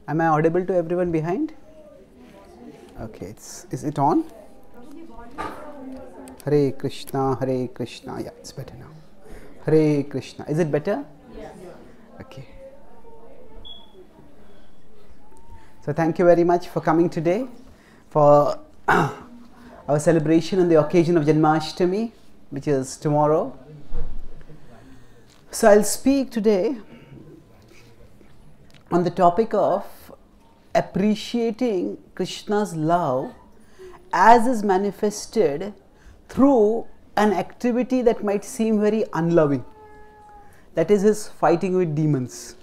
Am I audible to everyone behind? Okay, is it on? Hare Krishna, Hare Krishna. Yeah, it's better now. Hare Krishna. Is it better? Yes. Okay. So thank you very much for coming today for our celebration on the occasion of Janmashtami, which is tomorrow. So I'll speak today on the topic of appreciating Krishna's love as is manifested through an activity that might seem very unloving, that is his fighting with demons.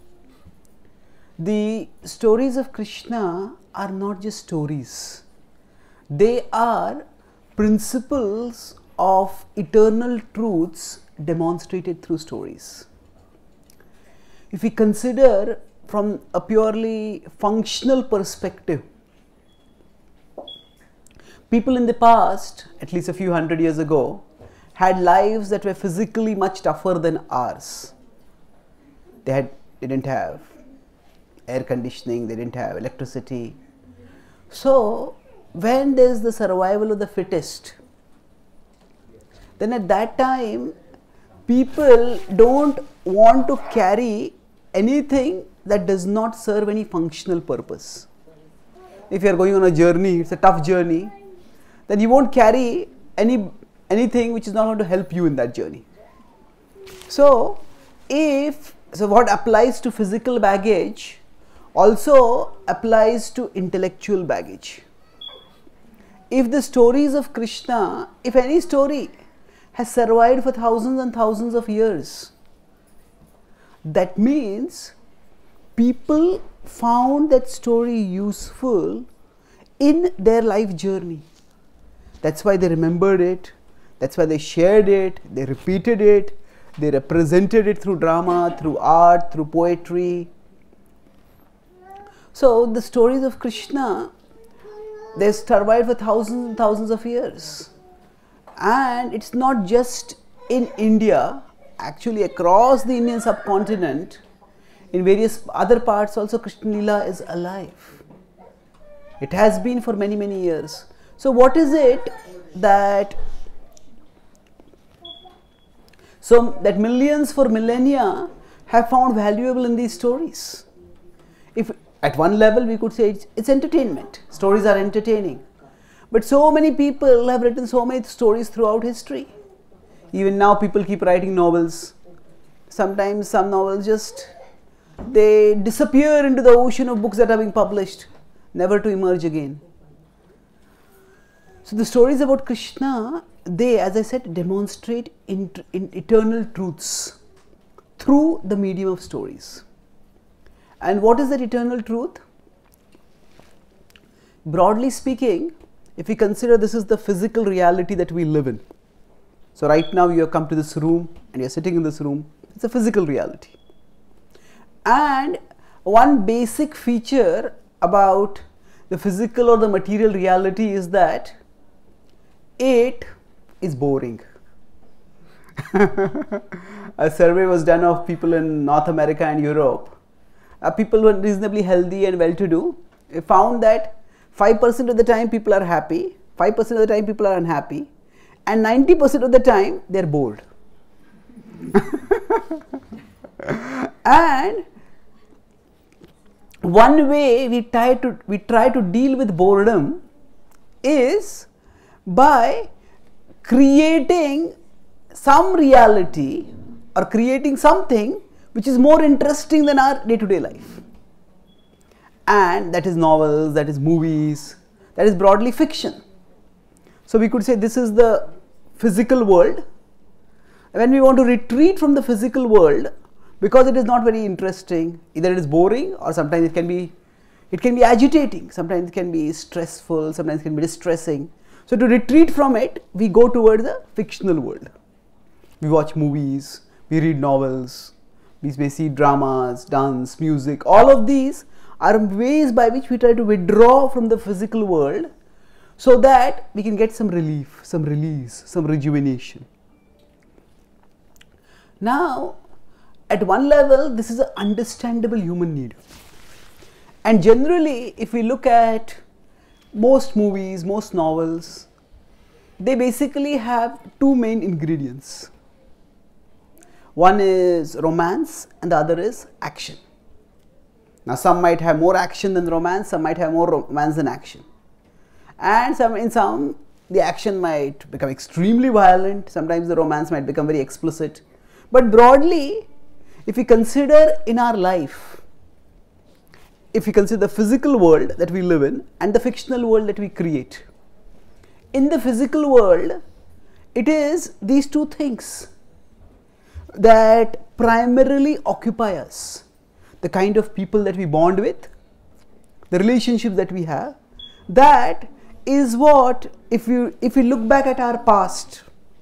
The stories of Krishna are not just stories, they are principles of eternal truths demonstrated through stories. If we consider from a purely functional perspective, people in the past, at least a few hundred years ago, had lives that were physically much tougher than ours. They didn't have air conditioning, they didn't have electricity. So when there is the survival of the fittest, then at that time people don't want to carry anything that does not serve any functional purpose. If you are going on a journey, it's a tough journey, then you won't carry anything which is not going to help you in that journey. So what applies to physical baggage also applies to intellectual baggage. If the stories of Krishna, if any story has survived for thousands and thousands of years, that means people found that story useful in their life journey. That's why they remembered it, that's why they shared it, they repeated it, they represented it through drama, through art, through poetry. So the stories of Krishna, they survived for thousands and thousands of years. And it's not just in India, actually across the Indian subcontinent, in various other parts also Krishna Leela is alive. It has been for many, many years. So what is it that millions for millennia have found valuable in these stories? If at one level we could say it's entertainment, stories are entertaining. But so many people have written so many stories throughout history. Even now people keep writing novels. Sometimes some novels they disappear into the ocean of books that are being published, never to emerge again. So the stories about Krishna, they, as I said, demonstrate in eternal truths through the medium of stories. And what is that eternal truth? Broadly speaking, if we consider this is the physical reality that we live in. So right now you have come to this room and you are sitting in this room. It's a physical reality. And one basic feature about the physical or the material reality is that it is boring. A survey was done of people in North America and Europe. People who are reasonably healthy and well-to-do. They found that 5% of the time people are happy, 5% of the time people are unhappy, and 90% of the time they are bored. And one way we try to deal with boredom is by creating some reality or creating something which is more interesting than our day-to-day life. And that is novels, that is movies, that is broadly fiction. So we could say this is the physical world. When we want to retreat from the physical world, because it is not very interesting, either it is boring or sometimes it can be agitating, sometimes it can be stressful, sometimes it can be distressing. So to retreat from it, we go toward the fictional world. We watch movies, we read novels, we may see dramas, dance, music. All of these are ways by which we try to withdraw from the physical world so that we can get some relief, some release, some rejuvenation. Now, at one level, this is an understandable human need. And generally, if we look at most movies, most novels, they basically have two main ingredients. One is romance and the other is action. Now, some might have more action than romance, some might have more romance than action. And in some, the action might become extremely violent, sometimes the romance might become very explicit. But broadly, if we consider in our life, if we consider the physical world that we live in and the fictional world that we create, in the physical world, it is these two things that primarily occupy us. The kind of people that we bond with, the relationships that we have, that is what, if we look back at our past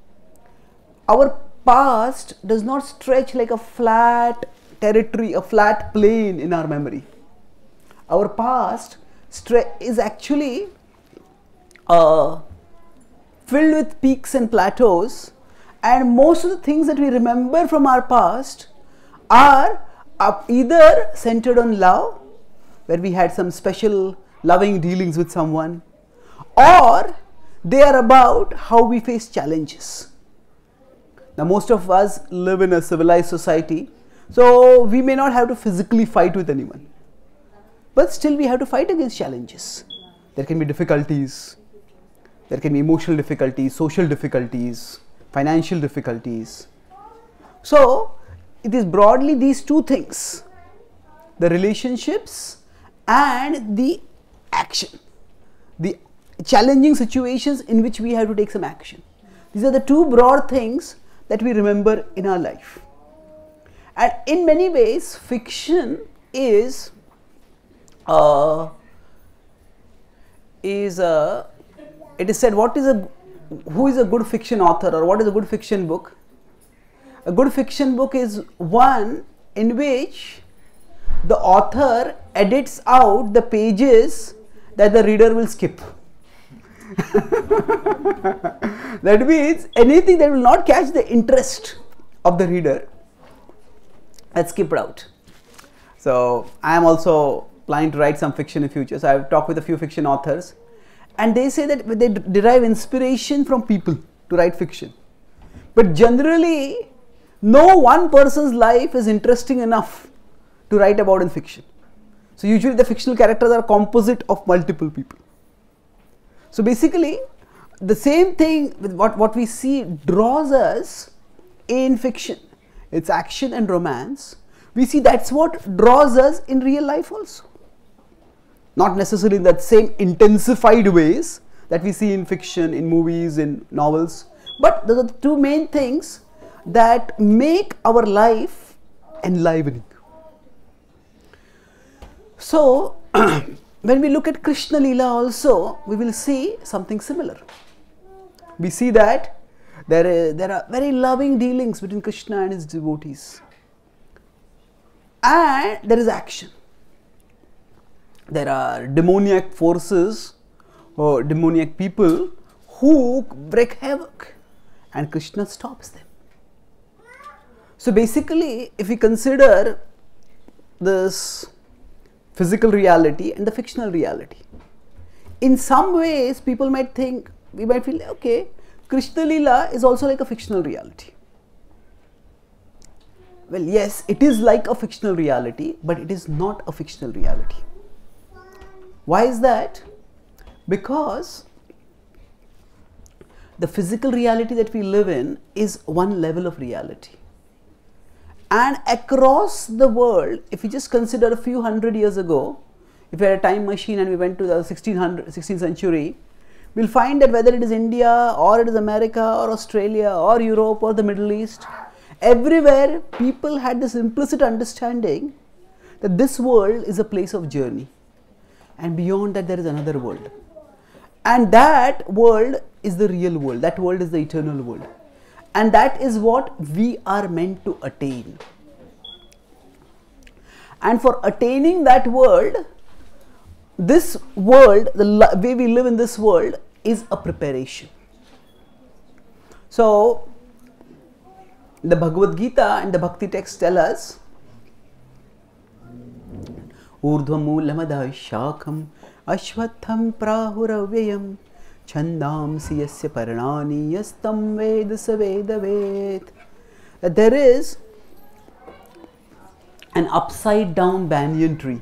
does not stretch like a flat territory, a flat plane in our memory. Our past is actually filled with peaks and plateaus, and most of the things that we remember from our past are either centered on love, where we had some special loving dealings with someone, or they are about how we face challenges. Now, most of us live in a civilized society, so we may not have to physically fight with anyone, but still we have to fight against challenges. There can be difficulties, there can be emotional difficulties, social difficulties, financial difficulties. So, it is broadly these two things, the relationships and the action, the challenging situations in which we have to take some action. These are the two broad things that we remember in our life. And in many ways, fiction is it is said, who is a good fiction author, or what is a good fiction book? A good fiction book is one in which the author edits out the pages that the reader will skip. That means anything that will not catch the interest of the reader, that's skipped out. So I am also planning to write some fiction in future. So I have talked with a few fiction authors, and they say that they derive inspiration from people to write fiction. But generally, no one person's life is interesting enough to write about in fiction. So usually the fictional characters are composite of multiple people. So basically, the same thing with what we see draws us in fiction. It's action and romance. We see that's what draws us in real life also. Not necessarily in that same intensified ways that we see in fiction, in movies, in novels. But those are the two main things that make our life enlivening. So, when we look at Krishna Leela also, we will see something similar. We see that there are very loving dealings between Krishna and his devotees. And there is action. There are demoniac forces or demoniac people who wreak havoc, and Krishna stops them. So basically, if we consider this physical reality and the fictional reality, in some ways people might think, we might feel, okay, Krishna Leela is also like a fictional reality. Well, yes, it is like a fictional reality, but it is not a fictional reality. Why is that? Because the physical reality that we live in is one level of reality. And across the world, if we just consider a few hundred years ago, if we had a time machine and we went to the 16th century, we'll find that whether it is India or it is America or Australia or Europe or the Middle East, everywhere people had this implicit understanding that this world is a place of journey, and beyond that there is another world, and that world is the real world, that world is the eternal world, and that is what we are meant to attain. And for attaining that world, this world, the way we live in this world, is a preparation. So the Bhagavad-Gītā and the Bhakti texts tell us, urdhvamulamada shakham ashwatham prahuravyayam chandamsi yasya parnani yastam veda saveda ved. That there is an upside down banyan tree.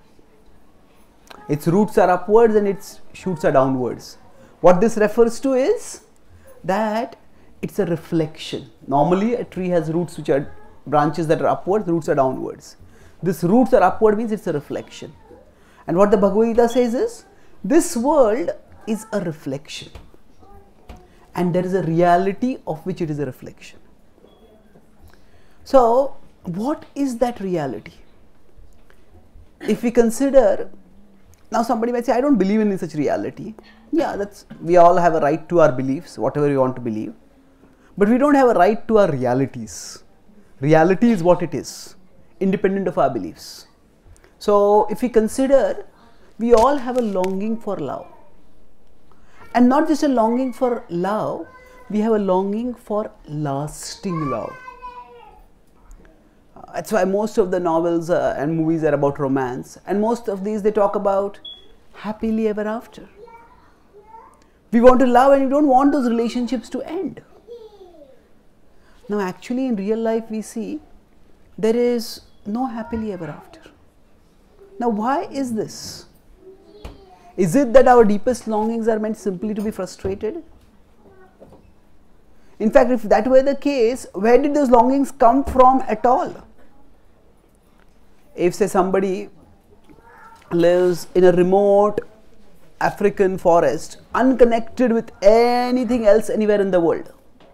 Its roots are upwards and its shoots are downwards. What this refers to is that it's a reflection. Normally a tree has roots which are branches that are upwards, roots are downwards. This roots are upward means it's a reflection. And what the Bhagavad-Gītā says is, this world is a reflection. And there is a reality of which it is a reflection. So, what is that reality? If we consider, now somebody might say, I don't believe in any such reality. Yeah, we all have a right to our beliefs, whatever we want to believe. But we don't have a right to our realities. Reality is what it is, independent of our beliefs. So, if we consider, we all have a longing for love. And not just a longing for love, we have a longing for lasting love. That's why most of the novels and movies are about romance, and most of these they talk about happily ever after. We want to love and we don't want those relationships to end. Now actually in real life we see there is no happily ever after. Now why is this? Is it that our deepest longings are meant simply to be frustrated? In fact, if that were the case, where did those longings come from at all? If say somebody lives in a remote African forest, unconnected with anything else anywhere in the world,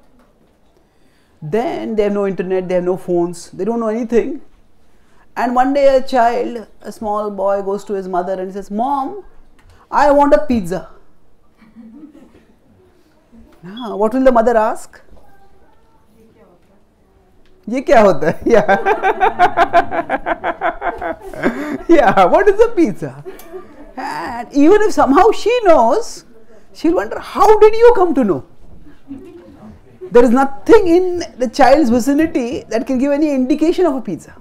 then they have no internet, they have no phones, they don't know anything. And one day a small boy goes to his mother and says, Mom, I want a pizza. Now, what will the mother ask? Ye kya hota hai? Yeah, what is a pizza? And even if somehow she knows, she'll wonder, how did you come to know? There is nothing in the child's vicinity that can give any indication of a pizza.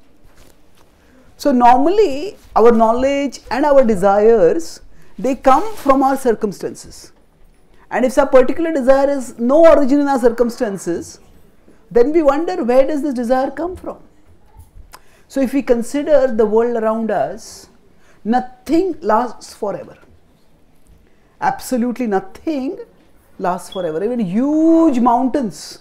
So normally our knowledge and our desires, they come from our circumstances. And if some particular desire has no origin in our circumstances, then we wonder, where does this desire come from? So if we consider the world around us, nothing lasts forever. Absolutely nothing lasts forever. Even huge mountains.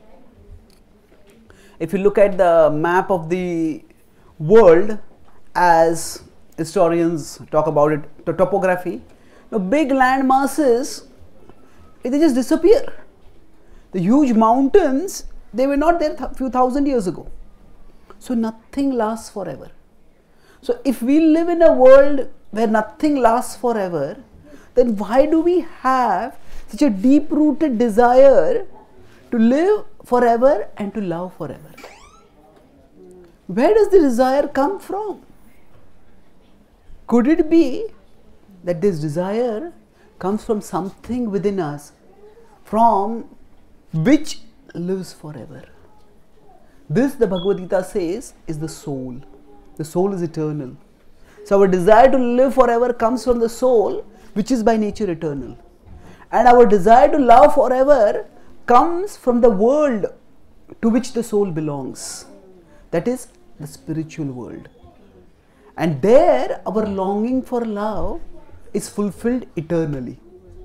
If you look at the map of the world, as historians talk about it, the topography, the big land masses, they just disappear. The huge mountains, they were not there a few thousand years ago. So nothing lasts forever. So if we live in a world where nothing lasts forever, then why do we have such a deep-rooted desire to live forever and to love forever? Where does the desire come from? Could it be that this desire comes from something within us, from which lives forever? This, the Bhagavad-Gītā says, is the soul. The soul is eternal. So our desire to live forever comes from the soul, which is by nature eternal. And our desire to love forever comes from the world to which the soul belongs. That is the spiritual world. And there our longing for love is fulfilled eternally.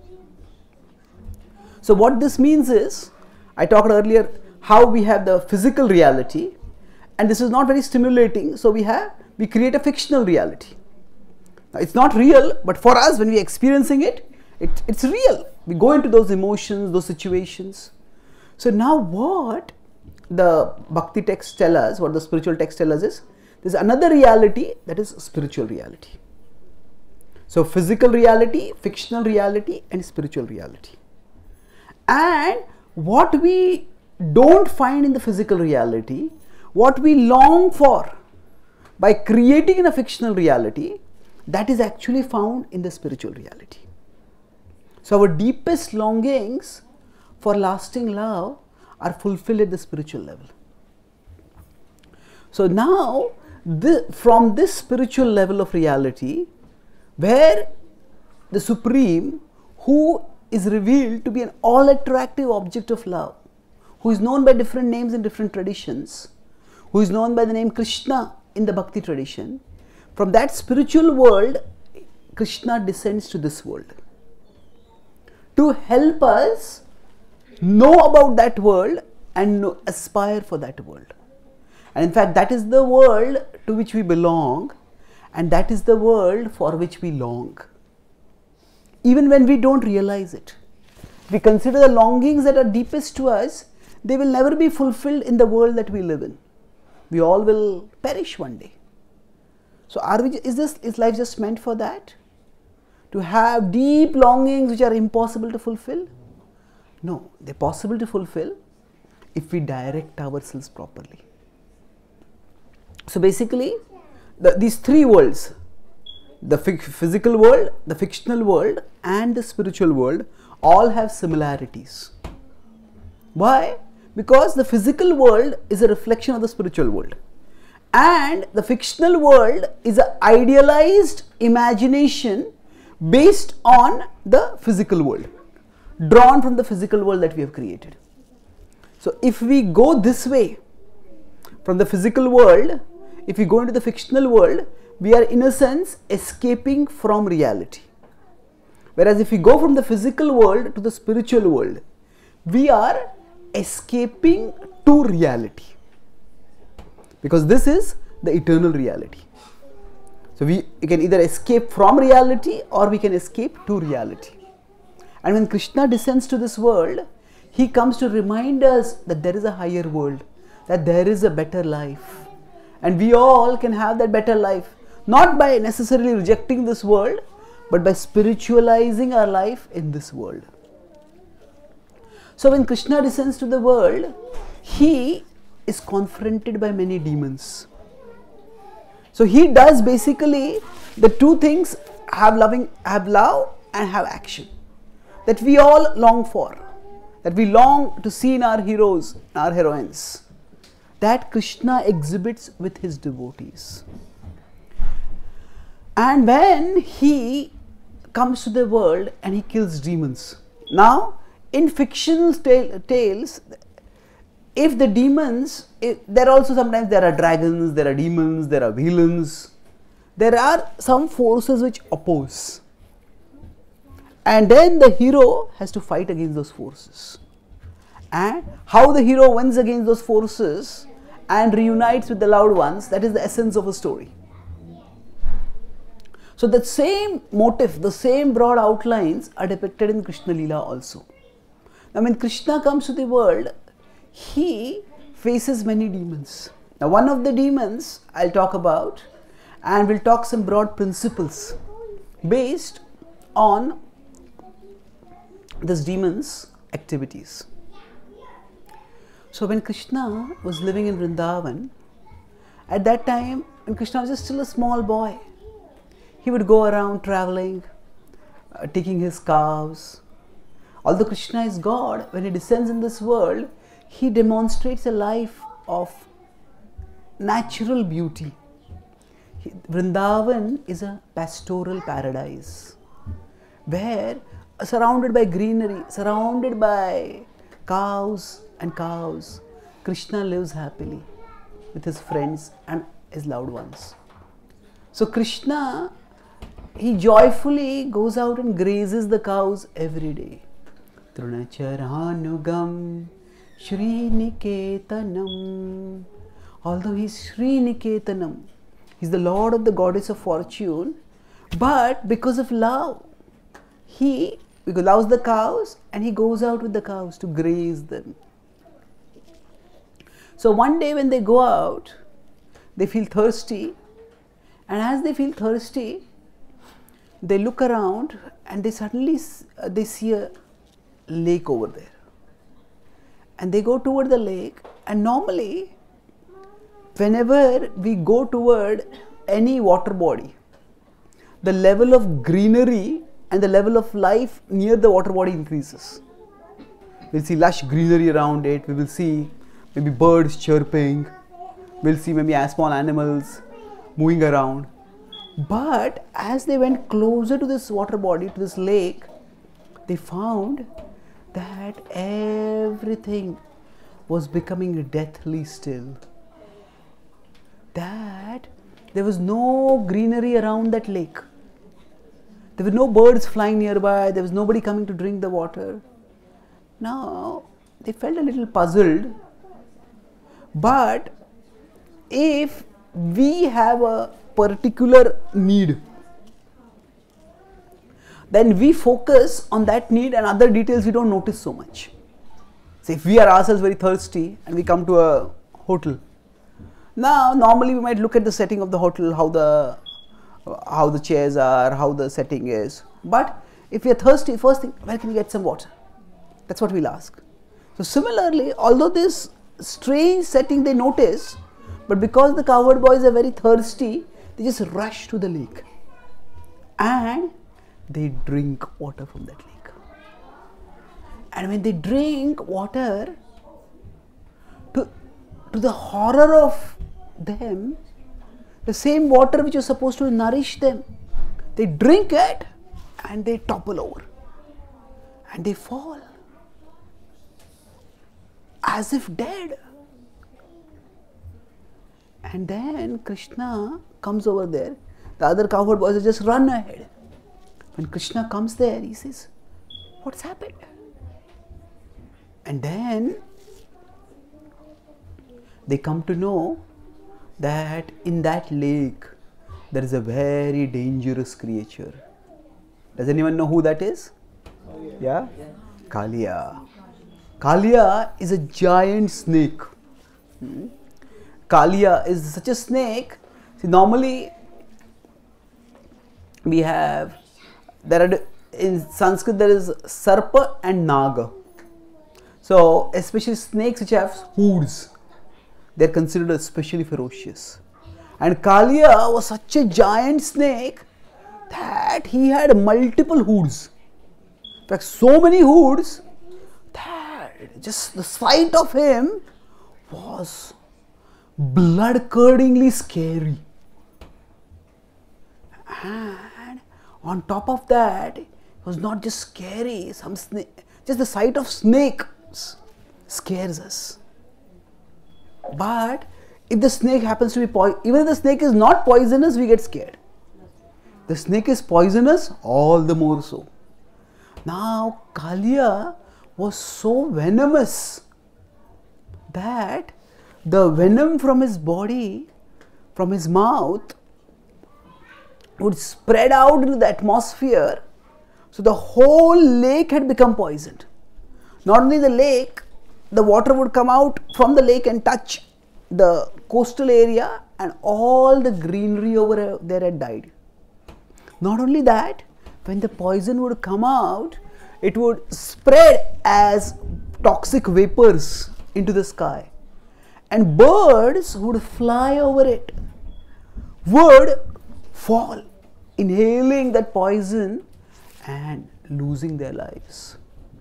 So what this means is, I talked earlier how we have the physical reality, and this is not very stimulating, so we create a fictional reality. Now, it's not real, but for us, when we are experiencing it, it's real. We go into those emotions, those situations. So now what the bhakti texts tell us, what the spiritual texts tell us is, there's another reality, that is spiritual reality. So physical reality, fictional reality, and spiritual reality. And what we don't find in the physical reality, what we long for by creating in a fictional reality, that is actually found in the spiritual reality. So our deepest longings for lasting love are fulfilled at the spiritual level. So now from this spiritual level of reality, where the Supreme, who is revealed to be an all-attractive object of love, who is known by different names in different traditions, who is known by the name Krishna in the Bhakti tradition, from that spiritual world, Krishna descends to this world to help us know about that world and aspire for that world. And in fact, that is the world to which we belong, and that is the world for which we long. Even when we don't realize it, we consider the longings that are deepest to us, they will never be fulfilled in the world that we live in. We all will perish one day. So is life just meant for that? To have deep longings which are impossible to fulfill? No, they're possible to fulfill if we direct ourselves properly. So basically, these three worlds, the physical world, the fictional world, and the spiritual world, all have similarities. Why? Because the physical world is a reflection of the spiritual world, and the fictional world is an idealized imagination based on the physical world, drawn from the physical world that we have created. So if we go this way from the physical world, if we go into the fictional world, we are in a sense escaping from reality. Whereas if we go from the physical world to the spiritual world, we are escaping to reality, because this is the eternal reality. So we can either escape from reality or we can escape to reality. And when Krishna descends to this world, he comes to remind us that there is a higher world, that there is a better life. And we all can have that better life, not by necessarily rejecting this world, but by spiritualizing our life in this world. So when Krishna descends to the world, he is confronted by many demons. So he does basically the two things, have love and have action, that we all long for, that we long to see in our heroes, our heroines, that Krishna exhibits with his devotees. And when he comes to the world and he kills demons. Now, in fictional tales, if the demons, there also sometimes there are dragons, there are demons, there are villains, there are some forces which oppose. And then the hero has to fight against those forces. And how the hero wins against those forces and reunites with the loved ones, that is the essence of a story. So the same motive, the same broad outlines are depicted in Krishna Leela also. Now when Krishna comes to the world, he faces many demons. Now one of the demons I'll talk about, and we'll talk some broad principles based on this demon's activities. So when Krishna was living in Vrindavan, at that time when Krishna was just still a small boy, he would go around traveling, taking his cows. Although Krishna is God, when he descends in this world, he demonstrates a life of natural beauty. Vrindavan is a pastoral paradise where, surrounded by greenery, surrounded by cows and cows, Krishna lives happily with his friends and his loved ones. So Krishna, he joyfully goes out and grazes the cows every day. Trunacharanugam Shri Niketanam. Although he is Shri Niketanam, he is the Lord of the Goddess of Fortune, but because of love, he loves the cows and he goes out with the cows to graze them. So one day when they go out, they feel thirsty, and as they feel thirsty, they look around and they suddenly see a lake over there. And they go toward the lake, and normally whenever we go toward any water body, the level of greenery and the level of life near the water body increases. We'll see lush greenery around it, we will see maybe birds chirping, we'll see maybe small animals, moving around. But as they went closer to this water body, to this lake, they found that everything was becoming deathly still. That there was no greenery around that lake. There were no birds flying nearby. There was nobody coming to drink the water. Now, they felt a little puzzled. But if we have a particular need, then we focus on that need and other details we don't notice so much. So if we are ourselves very thirsty and we come to a hotel, now normally we might look at the setting of the hotel, how the chairs are, how the setting is. But if we are thirsty, first thing, where can we get some water? That's what we'll ask. So similarly, although this strange setting they notice, but because the cowherd boys are very thirsty, they just rush to the lake and they drink water from that lake. And when they drink water, to the horror of them, the same water which was supposed to nourish them, they drink it and they topple over and they fall as if dead. And then Krishna comes over there. The other cowherd boys just run ahead. When Krishna comes there, he says, "What's happened?" And then they come to know that in that lake there is a very dangerous creature. Does anyone know who that is? Yeah? Kaliya. Kaliya is a giant snake. Kaliya is such a snake. See, normally we have, in Sanskrit there is Sarpa and Naga. So especially snakes which have hoods, they are considered especially ferocious. And Kaliya was such a giant snake that he had multiple hoods. In fact, so many hoods that just the sight of him was blood-curdlingly scary. And on top of that, it was not just scary, just the sight of snakes scares us. But if the snake happens to be even if the snake is not poisonous, we get scared. The snake is poisonous, all the more so. Now, Kaliya was so venomous that the venom from his body, from his mouth, would spread out into the atmosphere. So the whole lake had become poisoned. Not only the lake, the water would come out from the lake and touch the coastal area, and all the greenery over there had died. Not only that, when the poison would come out, it would spread as toxic vapors into the sky. And birds would fly over it, would fall, inhaling that poison and losing their lives.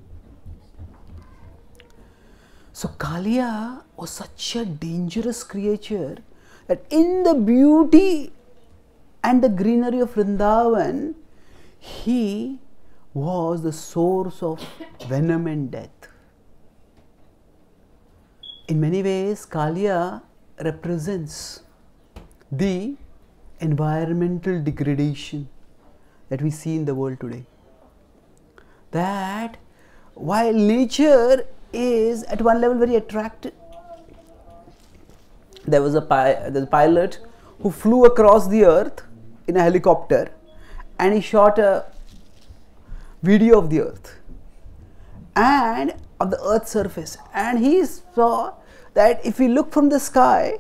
So Kaliya was such a dangerous creature that in the beauty and the greenery of Vrindavan, he was the source of venom and death. In many ways, Kaliya represents the environmental degradation that we see in the world today. That while nature is at one level very attractive, there was a pilot who flew across the earth in a helicopter and he shot a video of the earth and of the earth's surface, and he saw that if we look from the sky,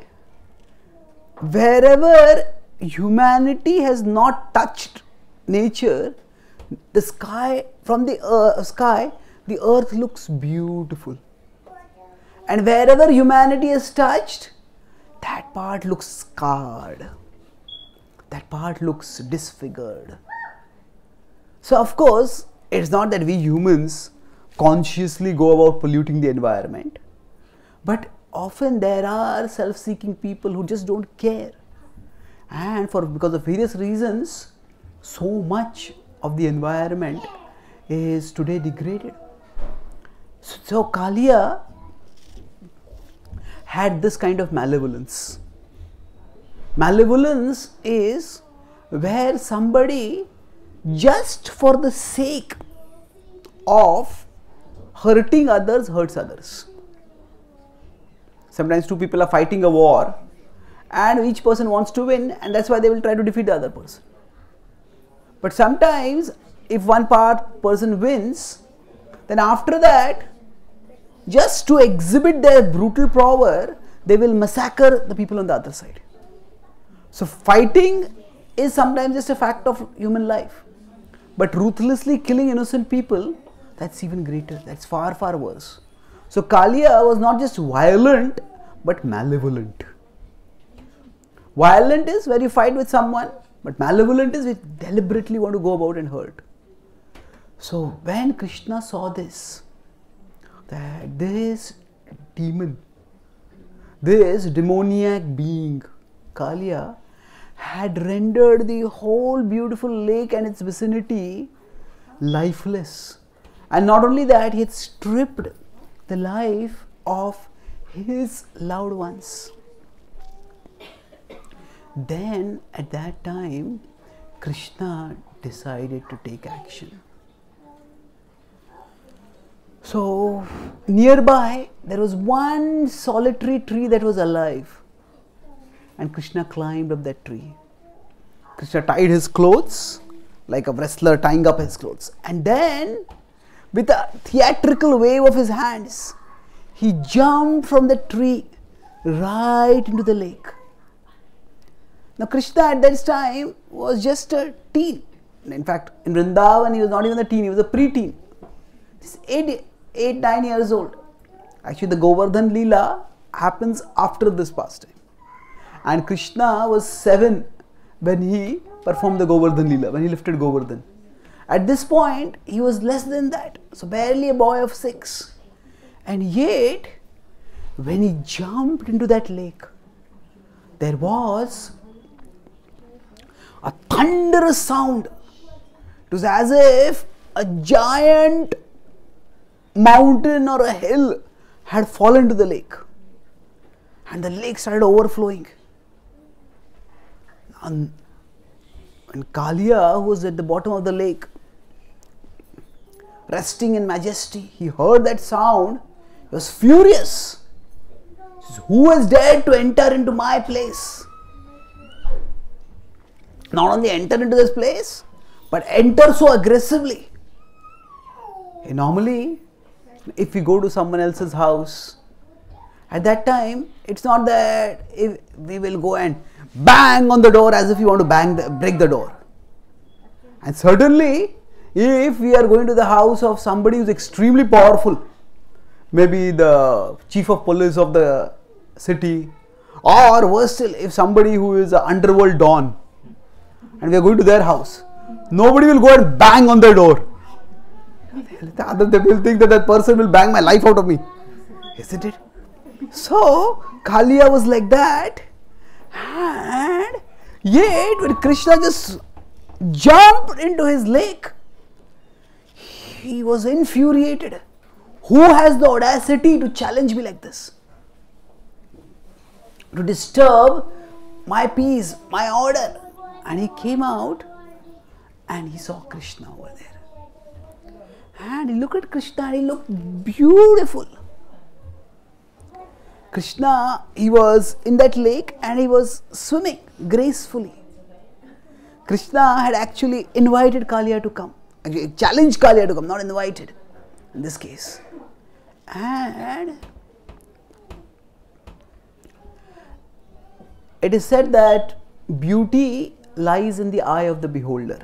wherever humanity has not touched nature, the sky, from the sky, the earth looks beautiful, and wherever humanity has touched, that part looks scarred, that part looks disfigured. So of course, it's not that we humans consciously go about polluting the environment, but often there are self-seeking people who just don't care, And because of various reasons, so much of the environment is today degraded. So Kaliya had this kind of malevolence. Malevolence is where somebody, just for the sake of hurting others, hurts others. Sometimes two people are fighting a war and each person wants to win, and that's why they will try to defeat the other person. But sometimes if one person wins, then after that, just to exhibit their brutal power, they will massacre the people on the other side. So fighting is sometimes just a fact of human life. But ruthlessly killing innocent people, that's even greater. That's far, far worse. So Kaliya was not just violent, but malevolent. Violent is where you fight with someone, but malevolent is where you deliberately want to go about and hurt. So when Krishna saw this, that this demon, this demoniac being, Kaliya, had rendered the whole beautiful lake and its vicinity lifeless. And not only that, he had stripped the life of his loved ones. Then at that time, Krishna decided to take action. So nearby there was one solitary tree that was alive, and Krishna climbed up that tree. Krishna tied his clothes like a wrestler tying up his clothes, and then with a theatrical wave of his hands, he jumped from the tree right into the lake. Now Krishna at that time was just a teen. In fact, in Vrindavan he was not even a teen, he was a pre-teen. He's 8-9 years old. Actually the Govardhan Leela happens after this pastime. And Krishna was 7 when he performed the Govardhan Leela, when he lifted Govardhan. At this point he was less than that, so barely a boy of 6. And yet when he jumped into that lake, there was a thunderous sound. It was as if a giant mountain or a hill had fallen to the lake, and the lake started overflowing. And Kaliya, who was at the bottom of the lake, resting in majesty, he heard that sound. He was furious. He says, "Who has dared to enter into my place?" Not only enter into this place, but enter so aggressively. Normally, if we go to someone else's house, at that time, it's not that if we will go and bang on the door as if we want to break the door. And certainly, if we are going to the house of somebody who is extremely powerful, maybe the chief of police of the city, or worse still, if somebody who is an underworld don, and we are going to their house, nobody will go and bang on their door. They will think that that person will bang my life out of me, isn't it? So Kaliya was like that, and yet when Krishna just jumped into his lake, he was infuriated. Who has the audacity to challenge me like this? To disturb my peace, my order? And he came out and he saw Krishna over there. And he looked at Krishna and he looked beautiful. Krishna, he was in that lake and he was swimming gracefully. Krishna had actually invited Kaliya to come. Actually, challenged Kaliya to come, not invited in this case. And it is said that beauty lies in the eye of the beholder.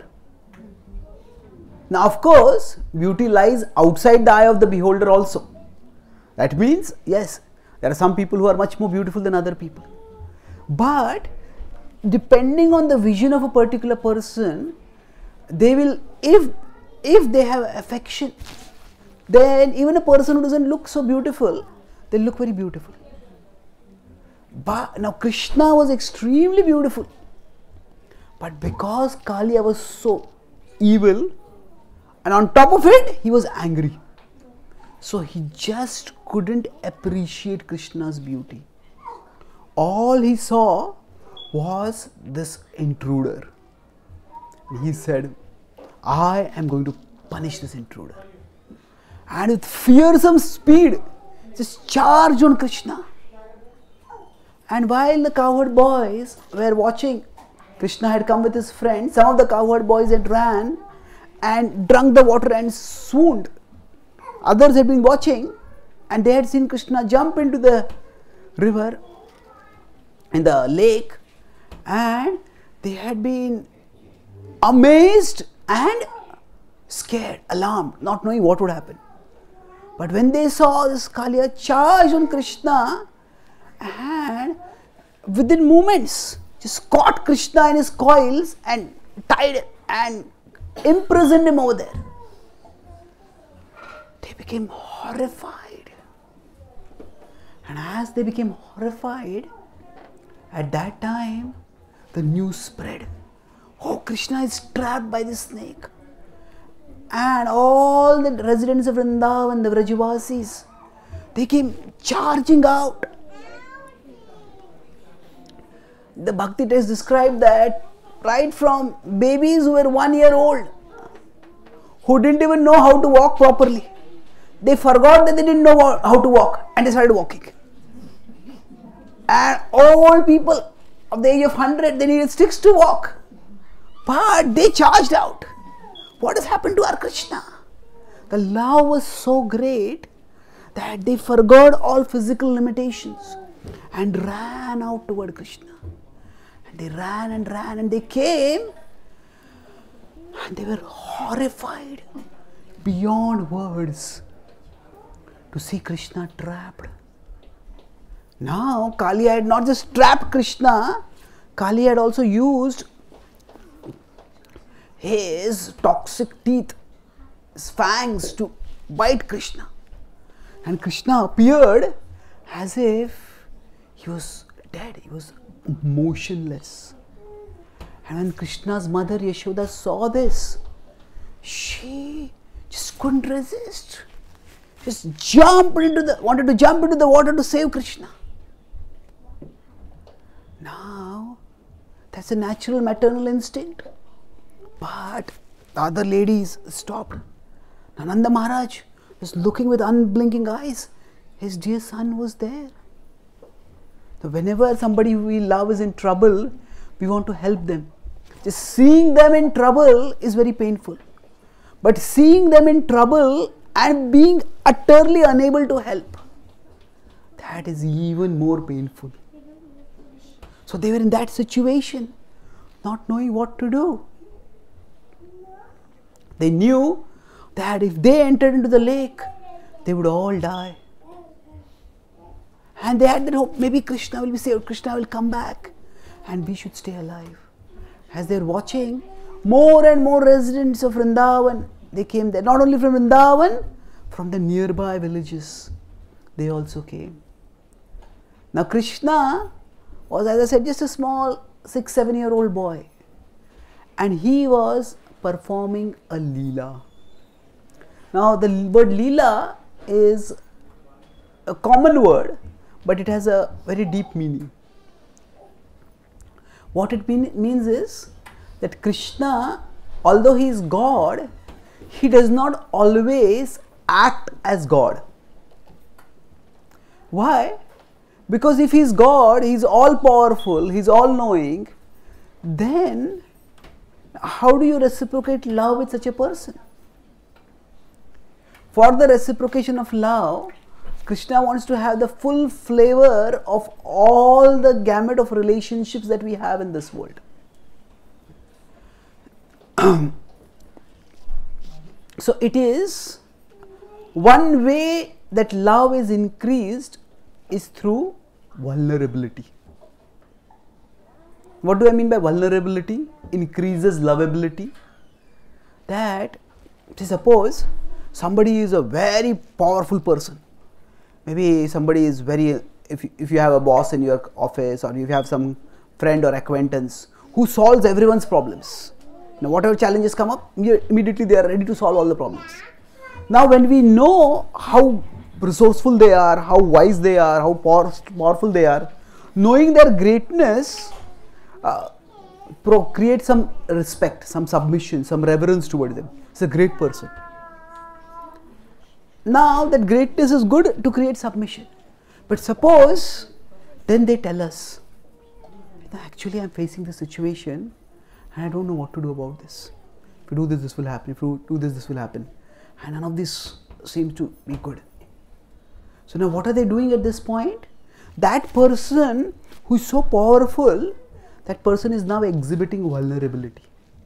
Now, of course, beauty lies outside the eye of the beholder also. That means, yes, there are some people who are much more beautiful than other people. But depending on the vision of a particular person, they will, if they have affection, then even a person who doesn't look so beautiful, they look very beautiful. But now Krishna was extremely beautiful. But because Kaliya was so evil, and on top of it, he was angry. So he just couldn't appreciate Krishna's beauty. All he saw was this intruder. And he said, I am going to punish this intruder. And with fearsome speed, just charged on Krishna. And while the cowherd boys were watching, Krishna had come with his friends. Some of the cowherd boys had ran and drunk the water and swooned. Others had been watching and they had seen Krishna jump into the river, in the lake, and they had been amazed and scared, alarmed, not knowing what would happen. But when they saw this Kaliya charge on Krishna and within moments just caught Krishna in his coils and tied and imprisoned him over there, they became horrified. And as they became horrified, at that time the news spread, oh, Krishna is trapped by this snake. And all the residents of Vrindavan, the Vrajavasis, they came charging out. The Bhakti text described that right from babies who were 1 year old, who didn't even know how to walk properly. They forgot that they didn't know how to walk and they started walking. And old people of the age of 100, they needed sticks to walk. But they charged out. What has happened to our Krishna? The love was so great that they forgot all physical limitations and ran out toward Krishna. And they ran and they came and they were horrified beyond words to see Krishna trapped. Now Kaliya had not just trapped Krishna, Kaliya had also used his toxic teeth, his fangs to bite Krishna. And Krishna appeared as if he was dead, he was motionless. And when Krishna's mother Yashoda saw this, she just couldn't resist. Just wanted to jump into the water to save Krishna. Now, that's a natural maternal instinct. But the other ladies stopped. Nanda Maharaj was looking with unblinking eyes. His dear son was there. So whenever somebody we love is in trouble, we want to help them. Just seeing them in trouble is very painful. But seeing them in trouble and being utterly unable to help, that is even more painful. So they were in that situation, not knowing what to do. They knew that if they entered into the lake, they would all die. And they had that hope, maybe Krishna will be saved, Krishna will come back and we should stay alive. As they were watching, more and more residents of Vrindavan, they came there. Not only from Vrindavan, from the nearby villages, they also came. Now Krishna was, as I said, just a small 6-7 year old boy. And he was performing a Leela. Now the word Leela is a common word, but it has a very deep meaning. What it means is that Krishna, although he is God, he does not always act as God. Why? Because if he is God, he is all powerful, he is all knowing, then how do you reciprocate love with such a person? For the reciprocation of love, Krishna wants to have the full flavor of all the gamut of relationships that we have in this world. So it is one way that love is increased is through vulnerability. What do I mean by vulnerability? Increases lovability. That, suppose somebody is a very powerful person. Maybe somebody is very, if you have a boss in your office or if you have some friend or acquaintance who solves everyone's problems. Now, whatever challenges come up, immediately they are ready to solve all the problems. Now, when we know how resourceful they are, how wise they are, how powerful they are, knowing their greatness creates some respect, some submission, some reverence towards them. It's a great person. Now, that greatness is good to create submission. But suppose then they tell us, actually I am facing this situation and I don't know what to do about this. If you do this, this will happen. If you do this, this will happen. And none of this seems to be good. So now what are they doing at this point? That person who is so powerful, that person is now exhibiting vulnerability.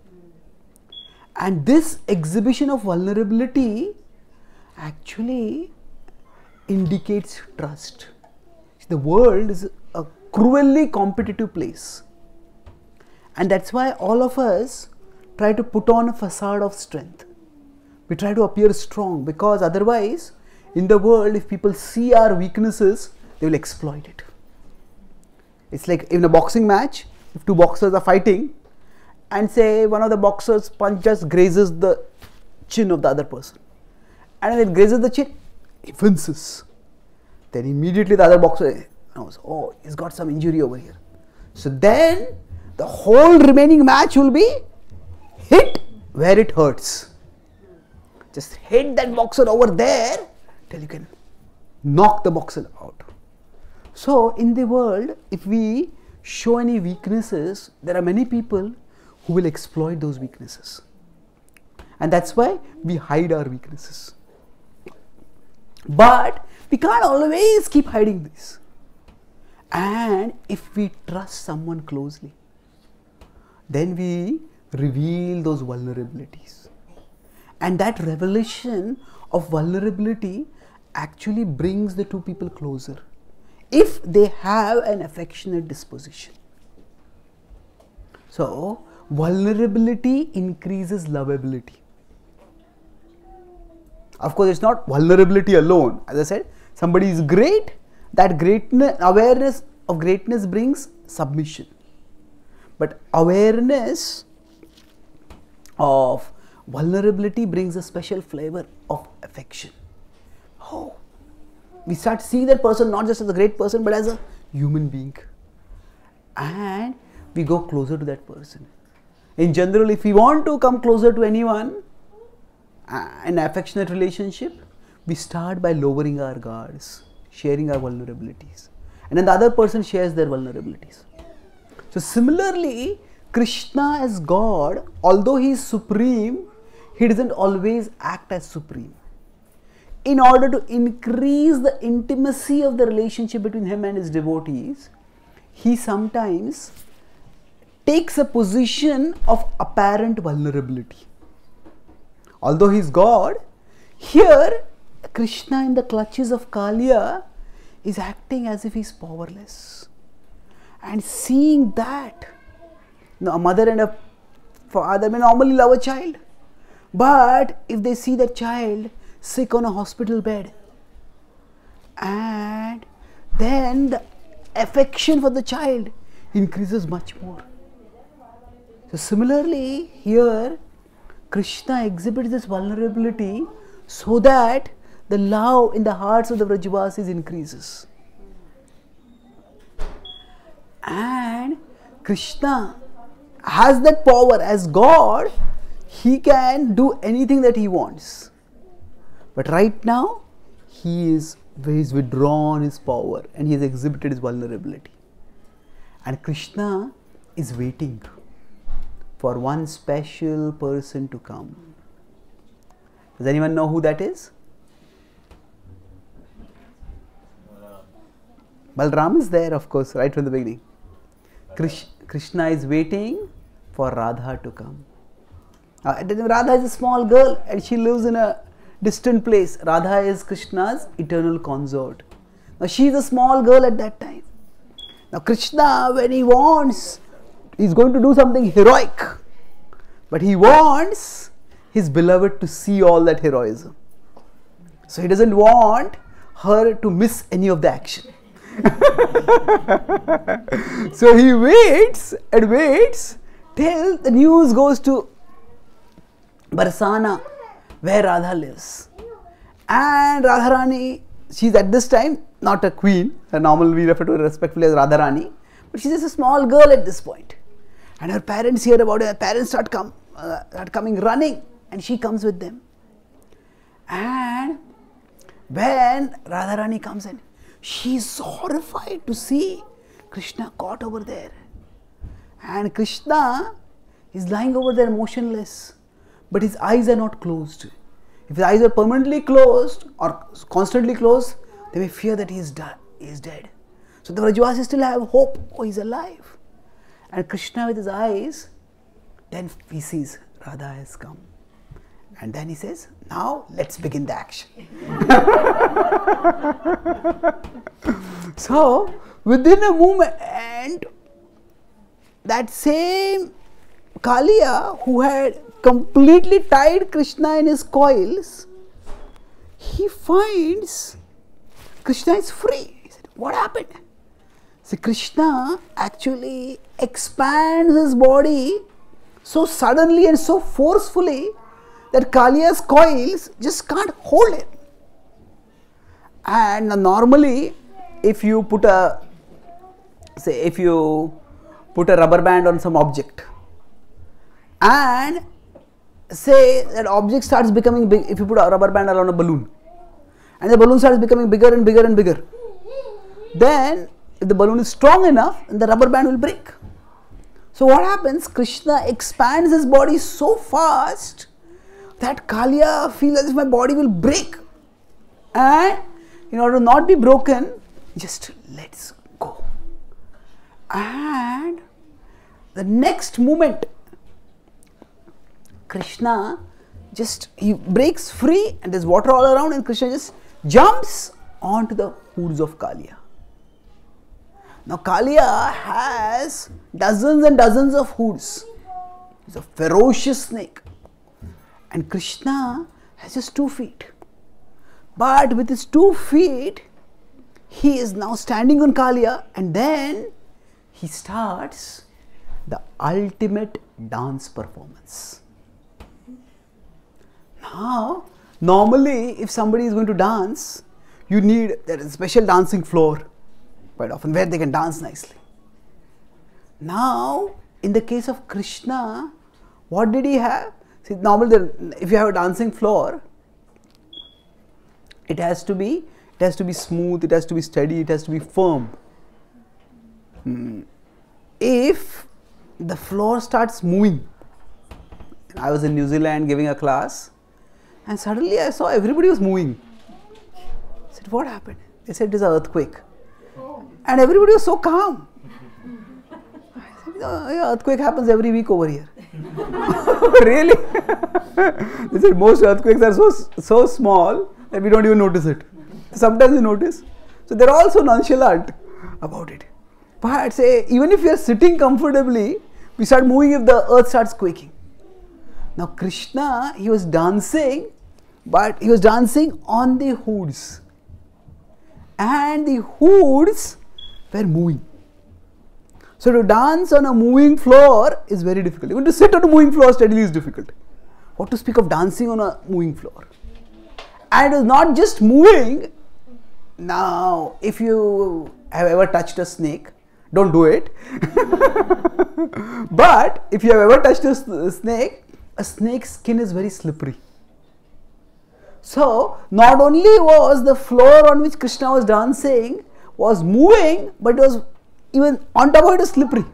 And this exhibition of vulnerability actually indicates trust. The world is a cruelly competitive place. And that's why all of us try to put on a facade of strength. We try to appear strong, because otherwise in the world, if people see our weaknesses, they will exploit it. It's like in a boxing match, if two boxers are fighting and say one of the boxers' punch just grazes the chin of the other person, and when it grazes the chin, he winces. Then immediately the other boxer knows, oh, he's got some injury over here. So then the whole remaining match will be hit where it hurts. Just hit that boxer over there till you can knock the boxer out. So in the world, if we show any weaknesses, there are many people who will exploit those weaknesses. And that's why we hide our weaknesses. But we can't always keep hiding this. And if we trust someone closely, then we reveal those vulnerabilities. And that revelation of vulnerability actually brings the two people closer, if they have an affectionate disposition. So, vulnerability increases lovability. Of course, it's not vulnerability alone. As I said, somebody is great, that greatness, awareness of greatness brings submission. But awareness of vulnerability brings a special flavor of affection. Oh, we start seeing that person not just as a great person, but as a human being. And we go closer to that person. In general, if we want to come closer to anyone, an affectionate relationship, we start by lowering our guards, sharing our vulnerabilities. And then the other person shares their vulnerabilities. So similarly, Krishna as God, although he is supreme, he doesn't always act as supreme. In order to increase the intimacy of the relationship between him and his devotees, he sometimes takes a position of apparent vulnerability. Although he is God, here Krishna in the clutches of Kaliya is acting as if he is powerless. And seeing that, a mother and a father may normally love a child, but if they see that child sick on a hospital bed, and then the affection for the child increases much more. So similarly, here Krishna exhibits this vulnerability so that the love in the hearts of the Vrajavasis increases. And Krishna has that power as God. He can do anything that he wants. But right now, he is withdrawn his power and he has exhibited his vulnerability. And Krishna is waiting for one special person to come. Does anyone know who that is? Balram is there, of course, right from the beginning. Krishna is waiting for Radha to come. Radha is a small girl and she lives in a distant place. Radha is Krishna's eternal consort. Now she is a small girl at that time. Now Krishna, when he wants, he is going to do something heroic. But he wants his beloved to see all that heroism. So he doesn't want her to miss any of the action. So he waits and waits till the news goes to Barsana, where Radha lives. And Radharani, she's at this time not a queen. Normally we refer to her respectfully as Radharani, but she's just a small girl at this point. And her parents hear about it. Her parents start coming running, and she comes with them. And when Radharani comes in, she's horrified to see Krishna caught over there. And Krishna is lying over there motionless, but his eyes are not closed. If his eyes are permanently closed or constantly closed, they may fear that he is dead. So the Vrajavasis still have hope. Oh, he's alive. And Krishna with his eyes, then he sees Radha has come. And then he says, now let's begin the action. So within a moment, that same Kaliya who had completely tied Krishna in his coils, he finds Krishna is free. He said, what happened? See, Krishna actually expands his body so suddenly and so forcefully that Kaliya's coils just can't hold him. And normally, if you put a rubber band on some object, and say that object starts becoming big, if you put a rubber band around a balloon, and the balloon starts becoming bigger and bigger and bigger, then if the balloon is strong enough, then the rubber band will break. So what happens? Krishna expands his body so fast that Kaliya feels as if my body will break, and in order to not be broken, just lets go. And the next moment, Krishna he breaks free, and there's water all around, and Krishna just jumps onto the hoods of Kaliya. Now Kaliya has dozens and dozens of hoods. He's a ferocious snake. And Krishna has just 2 feet. But with his 2 feet, he is now standing on Kaliya, and then he starts the ultimate dance performance. Now, normally if somebody is going to dance, you need a special dancing floor quite often where they can dance nicely. Now, in the case of Krishna, what did he have? See, normally if you have a dancing floor, it has to be smooth, it has to be steady, it has to be firm. If the floor starts moving, I was in New Zealand giving a class, and suddenly I saw everybody was moving. I said, what happened? They said it is an earthquake. And everybody was so calm. I said, yeah, earthquake happens every week over here. Really? They said most earthquakes are so small that we don't even notice it. Sometimes we notice. So they're also nonchalant about it. But say, even if we are sitting comfortably, we start moving if the earth starts quaking. Now Krishna, he was dancing, but he was dancing on the hoods. And the hoods were moving. So to dance on a moving floor is very difficult. Even to sit on a moving floor steadily is difficult. What to speak of dancing on a moving floor? And it is not just moving. Now, if you have ever touched a snake, don't do it. But if you have ever touched a snake's skin is very slippery. So, not only was the floor on which Krishna was dancing was moving, but it was even on top of it is slippery.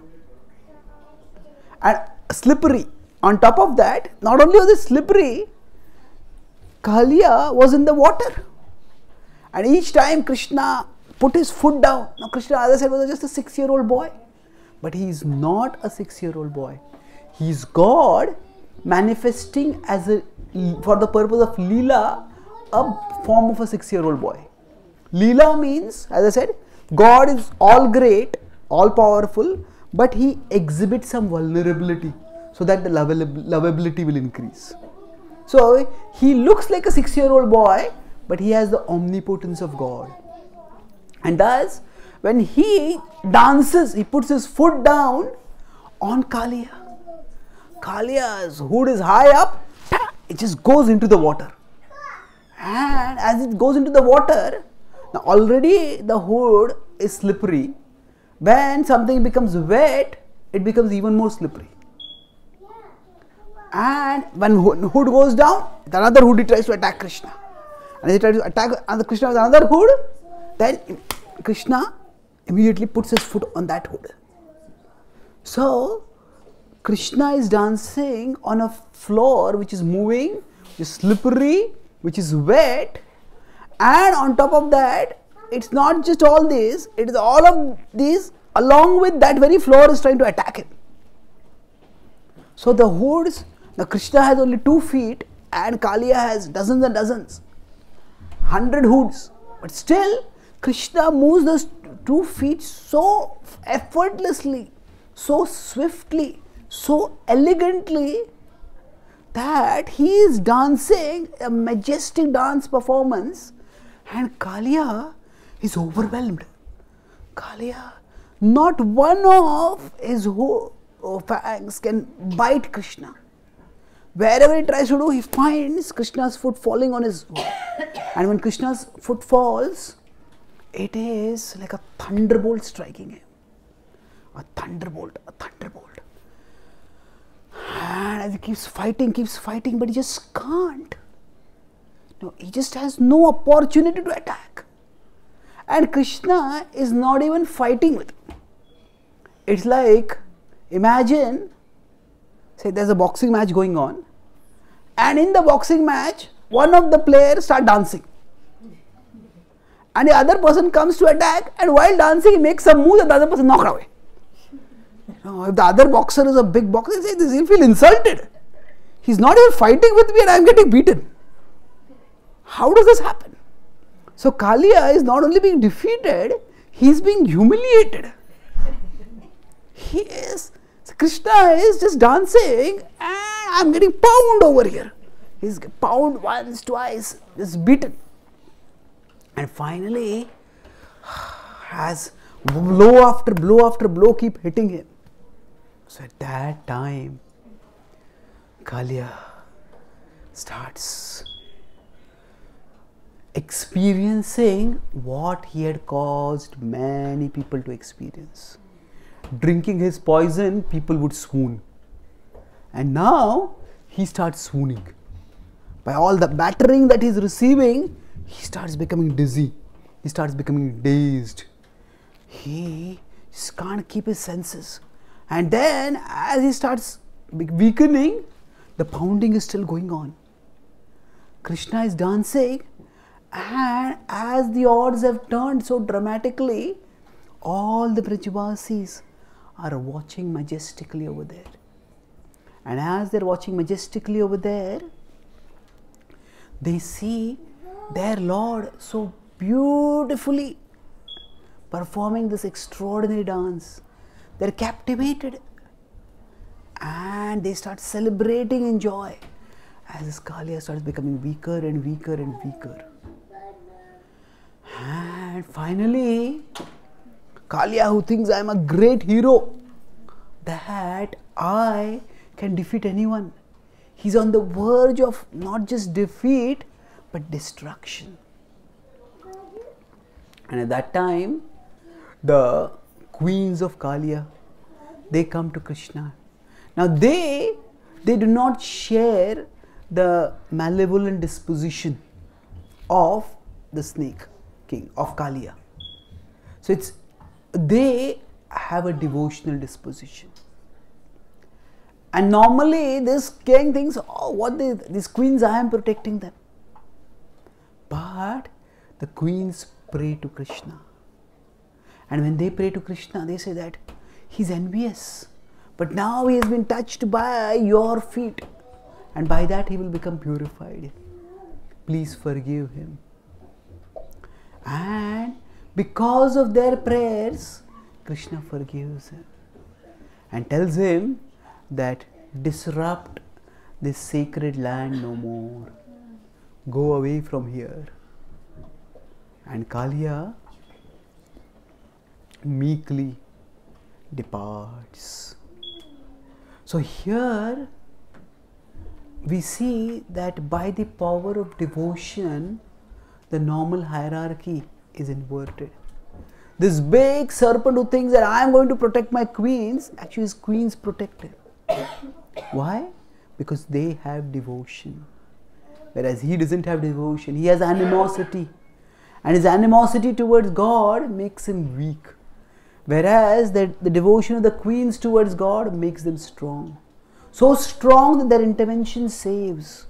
And slippery. On top of that, not only was it slippery, Kaliya was in the water. And each time Krishna put his foot down. Now Krishna, as I said, was just a 6-year-old boy. But he is not a 6-year-old boy. He is God manifesting for the purpose of Leela, a form of a 6-year-old boy. Leela means, as I said, God is all great, all powerful, but he exhibits some vulnerability so that the lovability will increase. So he looks like a 6-year-old boy, but he has the omnipotence of God. And thus, when he dances, he puts his foot down on Kaliya. Kaliya's hood is high up, it just goes into the water. And as it goes into the water, now already the hood is slippery. When something becomes wet, it becomes even more slippery. And when hood goes down, with another hood he tries to attack Krishna. And he tries to attack Krishna with another hood, then Krishna immediately puts his foot on that hood. So, Krishna is dancing on a floor which is moving, which is slippery, which is wet, and on top of that, it's not just all this, it is all of these along with that very floor is trying to attack him. So the hoods, now Krishna has only 2 feet and Kaliya has dozens and dozens, 100 hoods, but still Krishna moves those 2 feet so effortlessly, so swiftly, so elegantly that he is dancing a majestic dance performance and Kaliya is overwhelmed. Kaliya, not one of his fangs can bite Krishna. Wherever he tries to do, he finds Krishna's foot falling on his foot. And when Krishna's foot falls, it is like a thunderbolt striking him. A thunderbolt, a thunderbolt. And as he keeps fighting, but he just can't. No, he just has no opportunity to attack. And Krishna is not even fighting with him. It's like, imagine, say there's a boxing match going on, and in the boxing match, one of the players starts dancing. And the other person comes to attack, and while dancing, he makes some move and the other person knocks away. If the other boxer is a big boxer, he'll feel insulted. He's not even fighting with me and I'm getting beaten. How does this happen? So Kaliya is not only being defeated, he's being humiliated. Krishna is just dancing and I'm getting pound over here. He's pound once, twice, just beaten. And finally, as blow after blow keep hitting him. So at that time, Kaliya starts experiencing what he had caused many people to experience. Drinking his poison, people would swoon. And now, he starts swooning. By all the battering that he is receiving, he starts becoming dizzy. He starts becoming dazed. He just can't keep his senses. And then, as he starts weakening, the pounding is still going on. Krishna is dancing, and as the odds have turned so dramatically, all the Brajavasis are watching majestically over there. And as they're watching majestically over there, they see their Lord so beautifully performing this extraordinary dance. They're captivated and they start celebrating in joy as this Kaliya starts becoming weaker and weaker and weaker. And finally, Kaliya, who thinks I am a great hero, that I can defeat anyone. He's on the verge of not just defeat, but destruction. And at that time, the queens of Kaliya, they come to Krishna. Now they do not share the malevolent disposition of the snake king, of Kaliya. So they have a devotional disposition. And normally this king thinks, oh, these queens, I am protecting them. But the queens pray to Krishna. And when they pray to Krishna, they say that he's envious. But now he has been touched by your feet. And by that he will become purified. Please forgive him. And because of their prayers, Krishna forgives him. And tells him that disrupt this sacred land no more. Go away from here. And Kaliya meekly departs. So here we see that by the power of devotion, the normal hierarchy is inverted. This big serpent who thinks that I am going to protect my queens, actually his queens protected. Why? Because they have devotion. Whereas he doesn't have devotion, he has animosity. And his animosity towards God makes him weak. Whereas the devotion of the queens towards God makes them strong. So strong that their intervention saves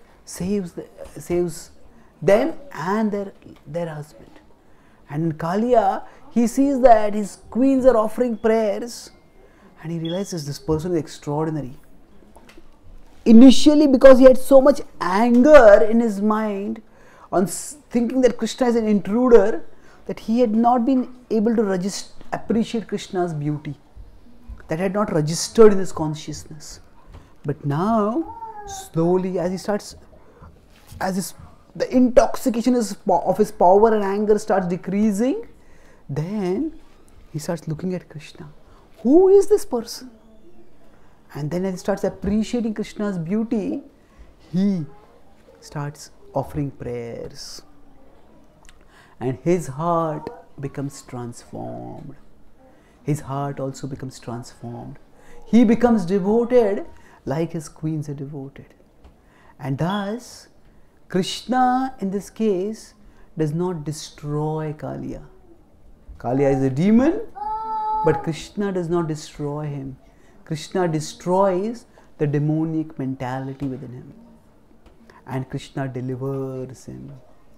them and their husband. And in Kaliya, he sees that his queens are offering prayers and he realizes this person is extraordinary. Initially, because he had so much anger in his mind on thinking that Krishna is an intruder, that he had not been able to appreciate Krishna's beauty. That had not registered in his consciousness. But now, slowly, as he starts, the intoxication of his power and anger starts decreasing, then he starts looking at Krishna. Who is this person? And then as he starts appreciating Krishna's beauty, he starts offering prayers. And his heart becomes transformed. His heart also becomes transformed. He becomes devoted like his queens are devoted. And thus, Krishna in this case does not destroy Kaliya. Kaliya is a demon, but Krishna does not destroy him. Krishna destroys the demonic mentality within him. And Krishna delivers him.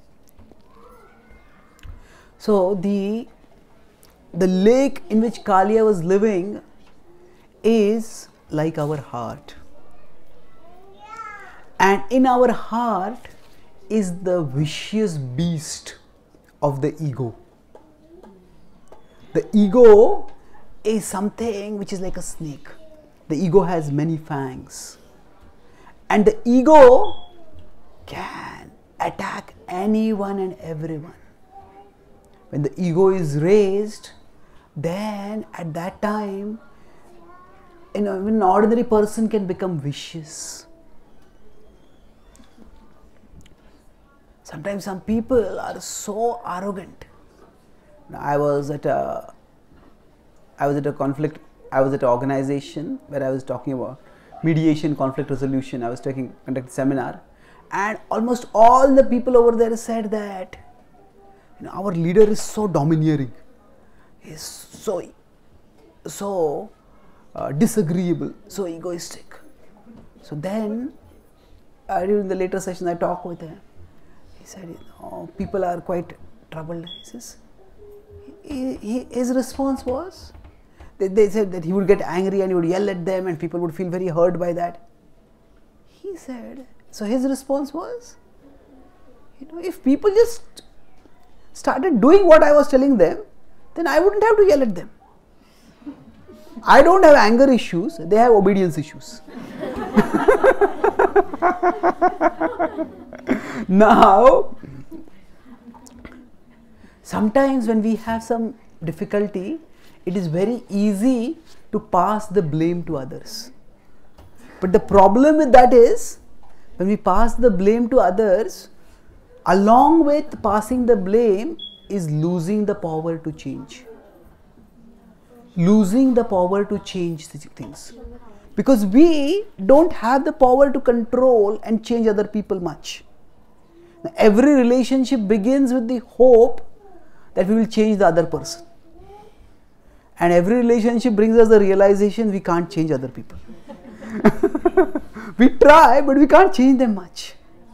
So the lake in which Kaliya was living is like our heart. And in our heart is the vicious beast of the ego. The ego is something which is like a snake. The ego has many fangs. And the ego can attack anyone and everyone. When the ego is raised, then at that time, an ordinary person can become vicious. Sometimes some people are so arrogant. I was at an organization where I was talking about mediation, conflict resolution. I was conducting a seminar, and almost all the people over there said that our leader is so domineering. He is so disagreeable, so egoistic. So then, during the later session, I talked with him. He said, people are quite troubled. He says, his response was, they said that he would get angry and he would yell at them and people would feel very hurt by that. He said, so his response was, if people just started doing what I was telling them, then I wouldn't have to yell at them. I don't have anger issues, they have obedience issues. Now, sometimes when we have some difficulty, it is very easy to pass the blame to others. But the problem with that is, when we pass the blame to others, along with passing the blame is losing the power to change. Losing the power to change things. Because we don't have the power to control and change other people much. Now, every relationship begins with the hope that we will change the other person. And every relationship brings us the realization we can't change other people. We try, but we can't change them much.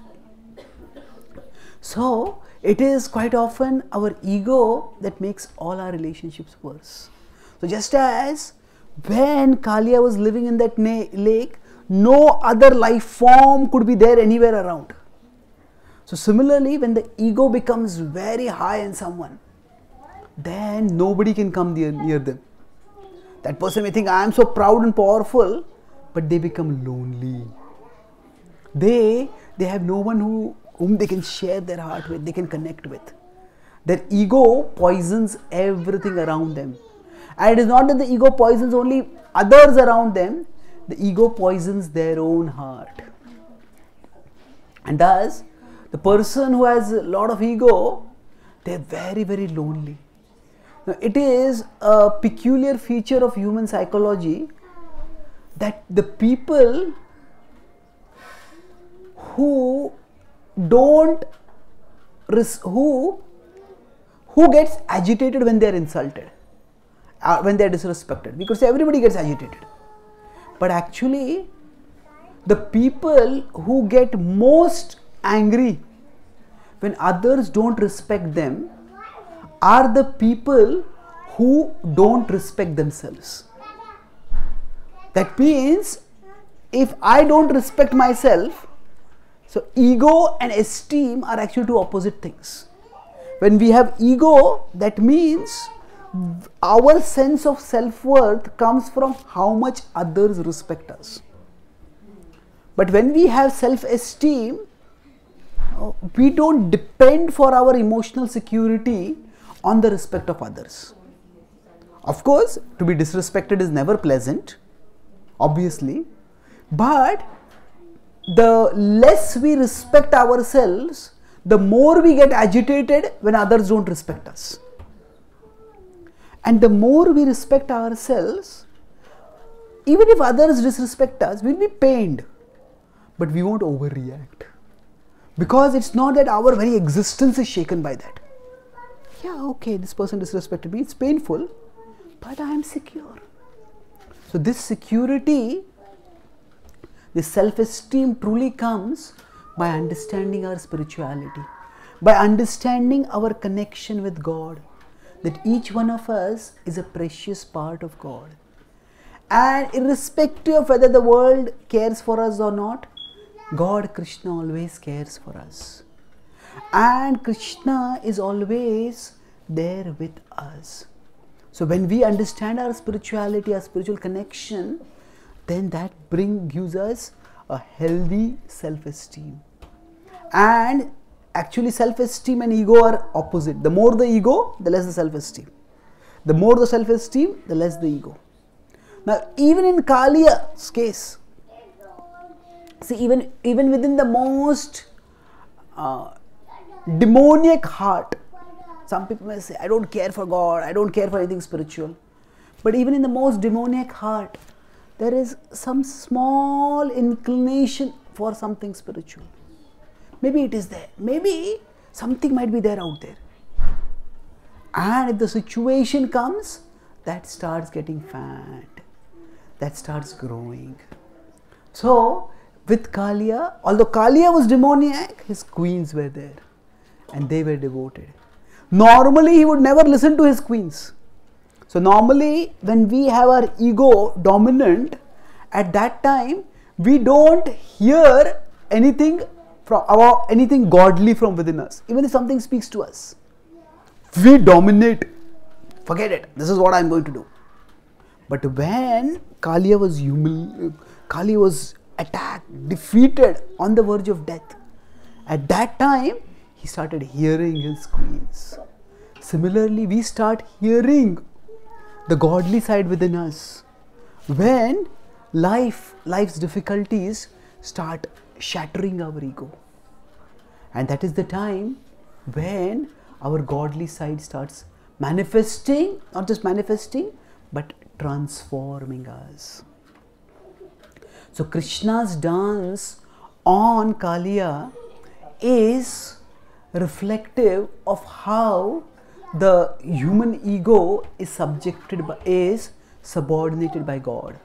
So, it is quite often our ego that makes all our relationships worse. So, just as when Kaliya was living in that lake, no other life form could be there anywhere around. So, similarly, when the ego becomes very high in someone, then nobody can come near them. That person may think, I am so proud and powerful, but they become lonely. They have no one whom they can share their heart with, they can connect with. their ego poisons everything around them. And it is not that the ego poisons only others around them, the ego poisons their own heart. And thus, the person who has a lot of ego, they are very, very lonely. Now, it is a peculiar feature of human psychology that the people who gets agitated when they are insulted, when they are disrespected, because everybody gets agitated. But actually, the people who get most angry when others don't respect them are the people who don't respect themselves. That means, if I don't respect myself, so ego and esteem are actually two opposite things. When we have ego, that means our sense of self-worth comes from how much others respect us. But when we have self-esteem, we don't depend for our emotional security on the respect of others. Of course, to be disrespected is never pleasant, obviously, but the less we respect ourselves, the more we get agitated when others don't respect us. And the more we respect ourselves, even if others disrespect us, we'll be pained, but we won't overreact. Because it's not that our very existence is shaken by that. Yeah, okay, this person disrespected me, it's painful, but I am secure. So this security, this self-esteem truly comes by understanding our spirituality, by understanding our connection with God, that each one of us is a precious part of God. And irrespective of whether the world cares for us or not, God, Krishna, always cares for us. And Krishna is always there with us. So when we understand our spirituality, our spiritual connection, then that gives us a healthy self-esteem. And actually self-esteem and ego are opposite. The more the ego, the less the self-esteem. The more the self-esteem, the less the ego. Now even in Kaliya's case, see, even within the most demoniac heart, some people may say, I don't care for God, I don't care for anything spiritual. But even in the most demoniac heart, there is some small inclination for something spiritual. Maybe it is there. Maybe something might be there out there. And if the situation comes, that starts getting fat. That starts growing. So, with Kaliya, although Kaliya was demoniac, his queens were there. And they were devoted. Normally, he would never listen to his queens. So, normally, when we have our ego dominant, at that time, we don't hear anything godly from within us. Even if something speaks to us, we dominate. Forget it. This is what I am going to do. But when Kaliya was attacked, defeated, on the verge of death, at that time, he started hearing his queens. Similarly, we start hearing the godly side within us when life's difficulties start shattering our ego. And that is the time when our godly side starts manifesting, not just manifesting, but transforming us. So Krishna's dance on Kaliya is reflective of how the human ego is subordinated by God.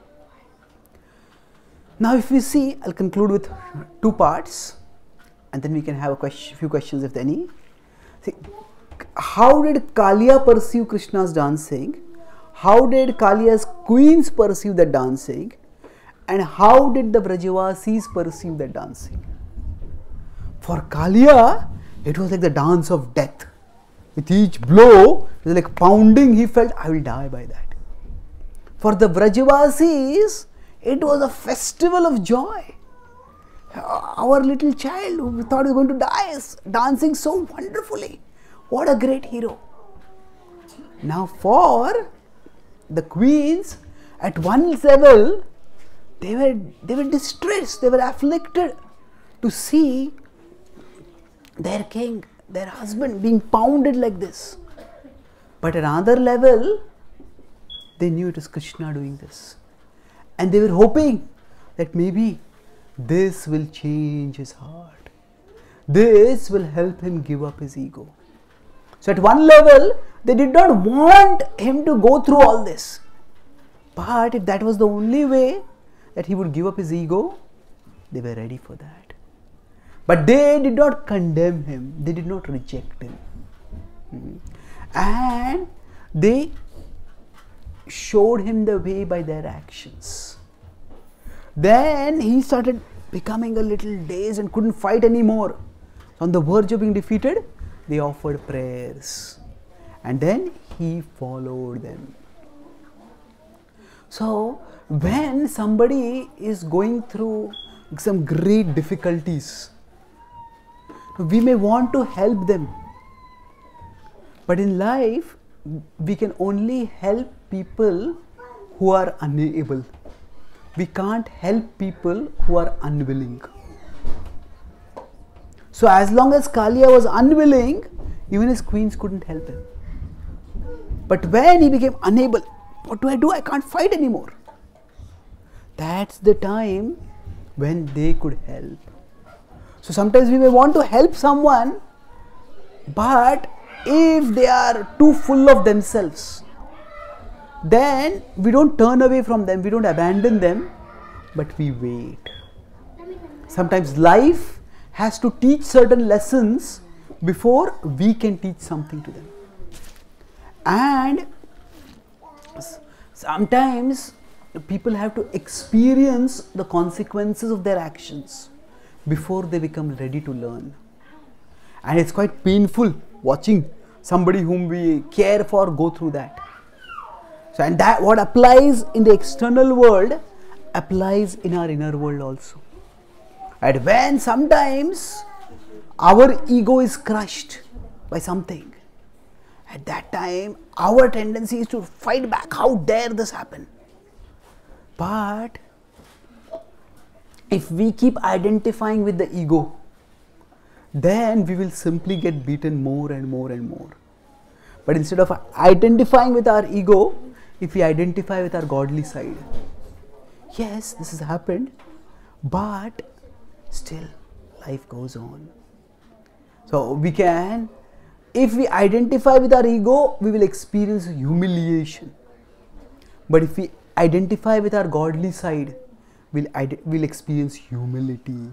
Now if we see, I'll conclude with two parts and then we can have a few questions if any. See, how did Kaliya perceive Krishna's dancing? How did Kaliya's queens perceive the dancing? And how did the Vrajavasis perceive the dancing? For Kaliya, it was like the dance of death. With each blow, it was like pounding, he felt, I will die by that. For the Vrajavasis, it was a festival of joy. Our little child who we thought was going to die is dancing so wonderfully. What a great hero. Now for the queens, at one level, they were distressed, they were afflicted to see their king, their husband being pounded like this. But at another level, they knew it was Krishna doing this. And they were hoping that maybe this will change his heart. This will help him give up his ego. So at one level, they did not want him to go through all this. But if that was the only way that he would give up his ego, they were ready for that. But they did not condemn him. They did not reject him. And they showed him the way by their actions. Then he started becoming a little dazed and couldn't fight anymore. On the verge of being defeated, they offered prayers. And then he followed them. So when somebody is going through some great difficulties, we may want to help them. But in life, we can only help people who are unable. We can't help people who are unwilling. So as long as Kaliya was unwilling, even his queens couldn't help him. But when he became unable, what do? I can't fight anymore. That's the time when they could help. So sometimes we may want to help someone, but if they are too full of themselves, then we don't turn away from them, we don't abandon them, but we wait. Sometimes life has to teach certain lessons before we can teach something to them. And sometimes people have to experience the consequences of their actions before they become ready to learn. And it's quite painful watching somebody whom we care for go through that. So, and that what applies in the external world applies in our inner world also. And when sometimes our ego is crushed by something, at that time our tendency is to fight back. How dare this happen? But if we keep identifying with the ego, then we will simply get beaten more and more and more. But instead of identifying with our ego, if we identify with our godly side, yes, this has happened, but still life goes on. So we can, if we identify with our ego, we will experience humiliation. But if we identify with our godly side, we'll experience humility.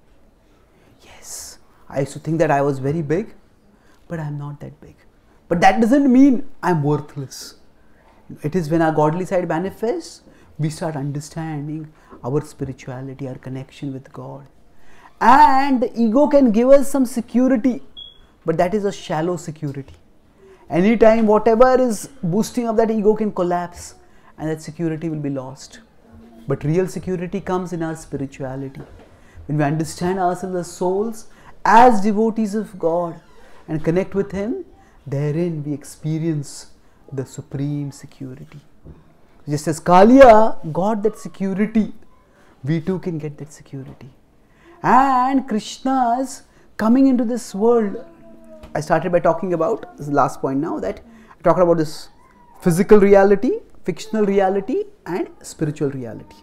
Yes, I used to think that I was very big, but I'm not that big. But that doesn't mean I'm worthless. It is when our godly side manifests, we start understanding our spirituality, our connection with God. And the ego can give us some security, but that is a shallow security. Anytime whatever is boosting up that ego can collapse and that security will be lost. But real security comes in our spirituality. When we understand ourselves as souls, as devotees of God and connect with Him, therein we experience the supreme security. Just as Kaliya got that security, we too can get that security. And Krishna's coming into this world, I started by talking about, this is the last point now, that I talked about this physical reality, fictional reality and spiritual reality.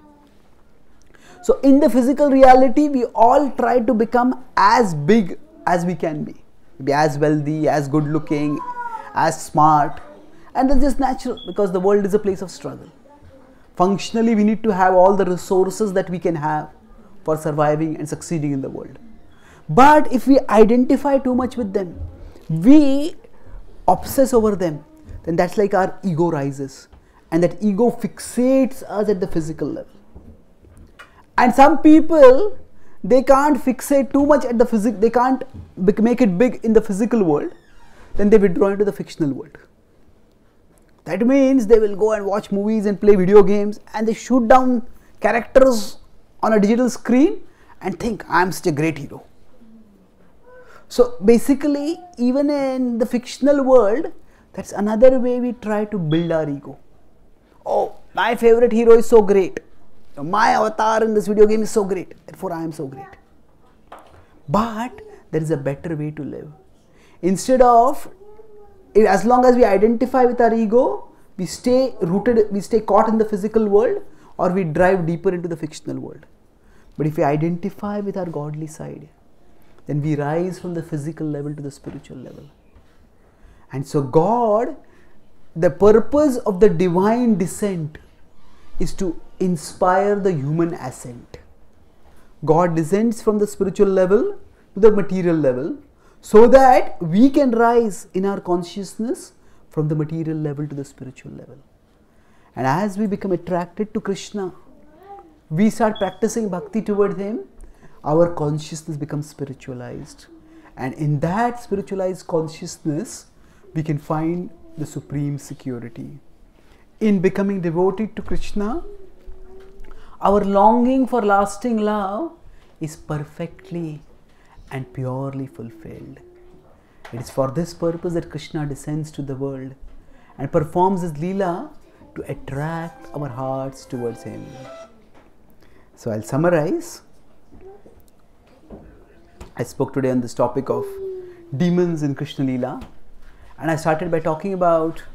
So in the physical reality, we all try to become as big as we can be as wealthy, as good looking, as smart, and that's just natural because the world is a place of struggle. Functionally, we need to have all the resources that we can have for surviving and succeeding in the world. But if we identify too much with them, we obsess over them, then that's like our ego rises, and that ego fixates us at the physical level. And some people, they can't fixate too much at the physical, they can't make it big in the physical world, then they withdraw into the fictional world. That means they will go and watch movies and play video games and they shoot down characters on a digital screen and think, I am such a great hero. So basically, even in the fictional world, that's another way we try to build our ego. Oh, my favorite hero is so great. My avatar in this video game is so great. Therefore, I am so great. But there is a better way to live. Instead of, as long as we identify with our ego, we stay rooted, we stay caught in the physical world, or we drive deeper into the fictional world. But if we identify with our godly side, then we rise from the physical level to the spiritual level. And so God, the purpose of the divine descent is to inspire the human ascent. God descends from the spiritual level to the material level so that we can rise in our consciousness from the material level to the spiritual level. And as we become attracted to Krishna, we start practicing bhakti toward Him, our consciousness becomes spiritualized. And in that spiritualized consciousness, we can find the supreme security. In becoming devoted to Krishna, our longing for lasting love is perfectly and purely fulfilled. It is for this purpose that Krishna descends to the world and performs his Leela to attract our hearts towards Him. So I'll summarize. I spoke today on this topic of demons in Krishna Leela, and I started by talking about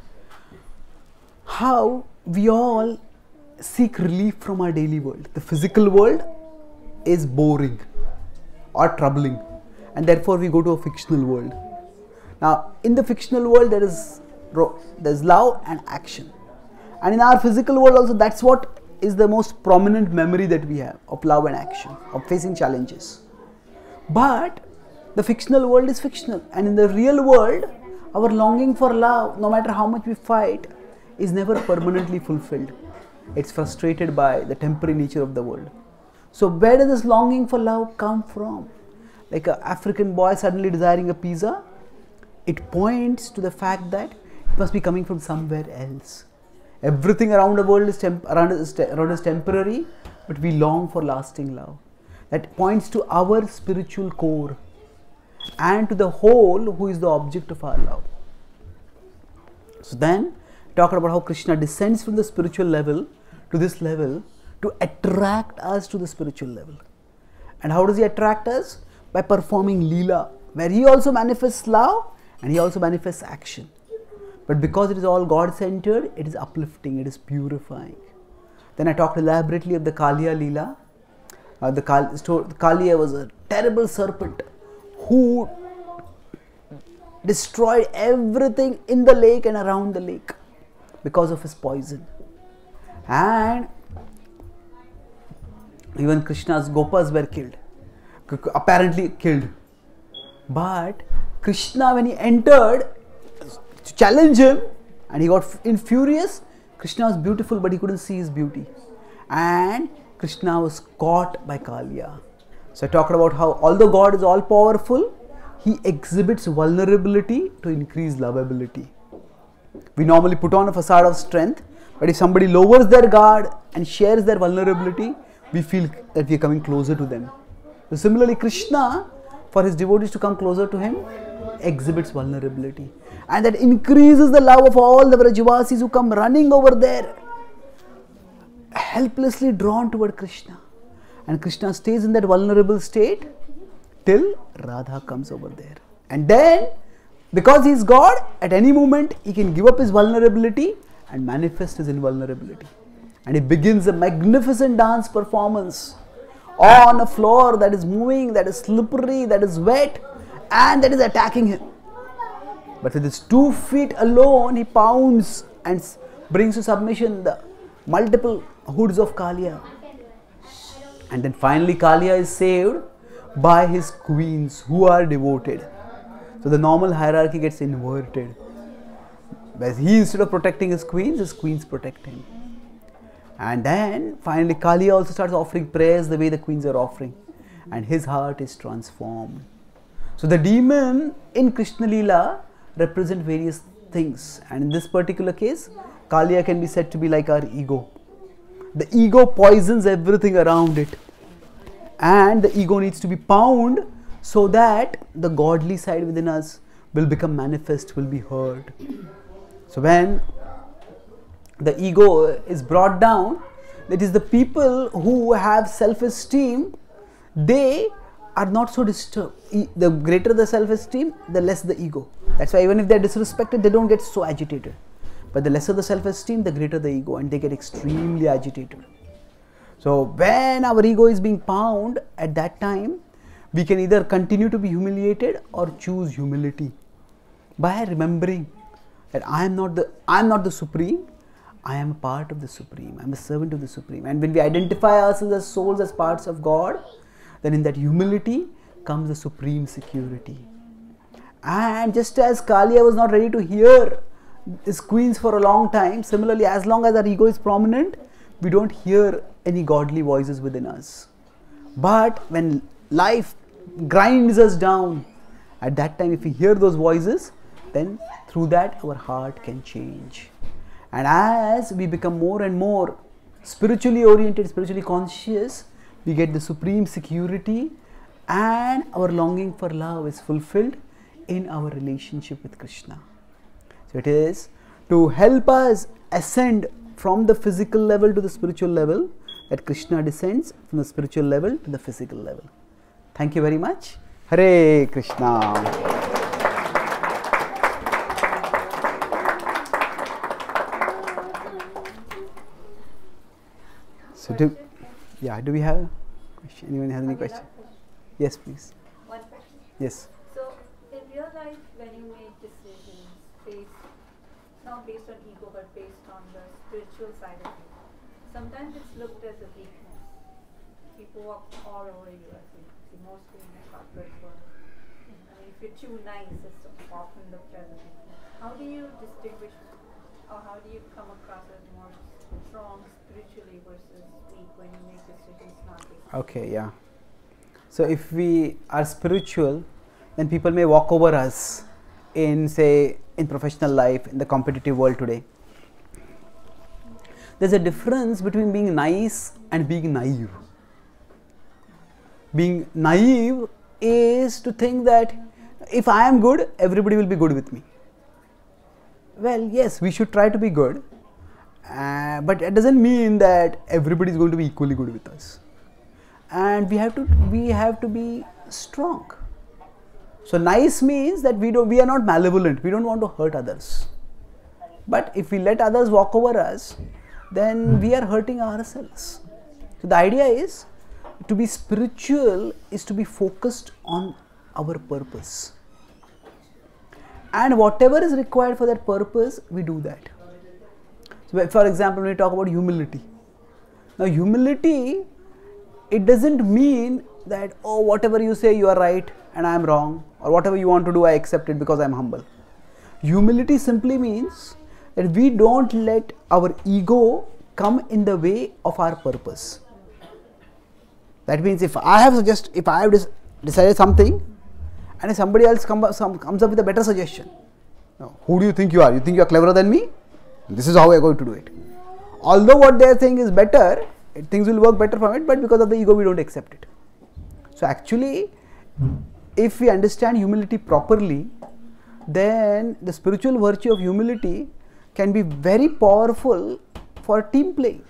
how we all seek relief from our daily world. The physical world is boring or troubling, and therefore we go to a fictional world. Now, in the fictional world, there's love and action, and in our physical world also, that's what is the most prominent memory that we have of love and action, of facing challenges. But the fictional world is fictional, and in the real world, our longing for love, no matter how much we fight, is never permanently fulfilled. It's frustrated by the temporary nature of the world. So where does this longing for love come from? Like an African boy suddenly desiring a pizza, it points to the fact that it must be coming from somewhere else. Everything around the world is around us temporary, but we long for lasting love. That points to our spiritual core and to the whole who is the object of our love. So then, talk about how Krishna descends from the spiritual level to this level to attract us to the spiritual level. And how does He attract us? By performing Leela, where He also manifests love and He also manifests action. But because it is all God-centered, it is uplifting, it is purifying. Then I talked elaborately of the Kaliya Leela. The Kaliya was a terrible serpent who destroyed everything in the lake and around the lake because of his poison. And even Krishna's Gopas were killed, apparently killed. But Krishna, when he entered to challenge him and he got furious, Krishna was beautiful but he couldn't see his beauty. And Krishna was caught by Kaliya. So I talked about how although God is all powerful, He exhibits vulnerability to increase lovability. We normally put on a facade of strength, but if somebody lowers their guard and shares their vulnerability, we feel that we are coming closer to them. So similarly, Krishna, for His devotees to come closer to Him, exhibits vulnerability. And that increases the love of all the Vrajavasis who come running over there, helplessly drawn toward Krishna. And Krishna stays in that vulnerable state till Radha comes over there. And then, because He is God, at any moment He can give up His vulnerability and manifest His invulnerability. And He begins a magnificent dance performance on a floor that is moving, that is slippery, that is wet, and that is attacking him. But with his 2 feet alone, he pounds and brings to submission the multiple hoods of Kaliya. And then finally Kaliya is saved by his queens who are devoted. So the normal hierarchy gets inverted. Whereas he, instead of protecting his queens protect him. And then finally Kaliya also starts offering prayers the way the queens are offering. And his heart is transformed. So the demon in Krishna Leela represent various things. And in this particular case, Kaliya can be said to be like our ego. The ego poisons everything around it. And the ego needs to be pounded so that the godly side within us will become manifest, will be heard. So when the ego is brought down, that is, the people who have self-esteem, they are not so disturbed. The greater the self-esteem, the less the ego. That's why even if they are disrespected, they don't get so agitated. But the lesser the self-esteem, the greater the ego, and they get extremely agitated. So when our ego is being pounded, at that time, we can either continue to be humiliated or choose humility by remembering that I am not the Supreme. I am a part of the Supreme. I am a servant of the Supreme. And when we identify ourselves as souls, as parts of God, then in that humility comes the supreme security. And just as Kaliya was not ready to hear the squeals for a long time, similarly, as long as our ego is prominent, we don't hear any godly voices within us. But when life grinds us down, at that time, if we hear those voices, then through that our heart can change. And as we become more and more spiritually oriented, spiritually conscious, we get the supreme security, and our longing for love is fulfilled in our relationship with Krishna. So it is to help us ascend from the physical level to the spiritual level that Krishna descends from the spiritual level to the physical level. Thank you very much. Hare Krishna. So do we have a question? Anyone has any question? Yes, please. One question. Yes. So in real life, when you make decisions not based on ego but based on the spiritual side of it, sometimes it's looked as a weakness. People walk all over you, I think, mostly in the corporate world. I mean, if you're too nice, it's often looked as a weakness. How do you distinguish, or how do you come across as more strong spiritually versus weak when you make decisions not based on Okay, yeah. So if we are spiritual, then people may walk over us in, say, in professional life, in the competitive world today. There's a difference between being nice and being naive. Being naive is to think that if I am good, everybody will be good with me. Well, yes, we should try to be good, but it doesn't mean that everybody is going to be equally good with us. And we have to be strong. So nice means that we are not malevolent. We don't want to hurt others. But if we let others walk over us, then we are hurting ourselves. So the idea is to be spiritual is to be focused on our purpose. And whatever is required for that purpose, we do that. So for example, when we talk about humility. Now humility, it doesn't mean that, oh, whatever you say you are right and I am wrong, or whatever you want to do I accept it because I am humble. Humility simply means that we don't let our ego come in the way of our purpose. That means if I have decided something and if somebody else comes up with a better suggestion, now, who do you think you are? You think you are cleverer than me? This is how we are going to do it. Although what they are saying is better, things will work better from it, but because of the ego we don't accept it. So actually, if we understand humility properly, then the spiritual virtue of humility can be very powerful for team playing.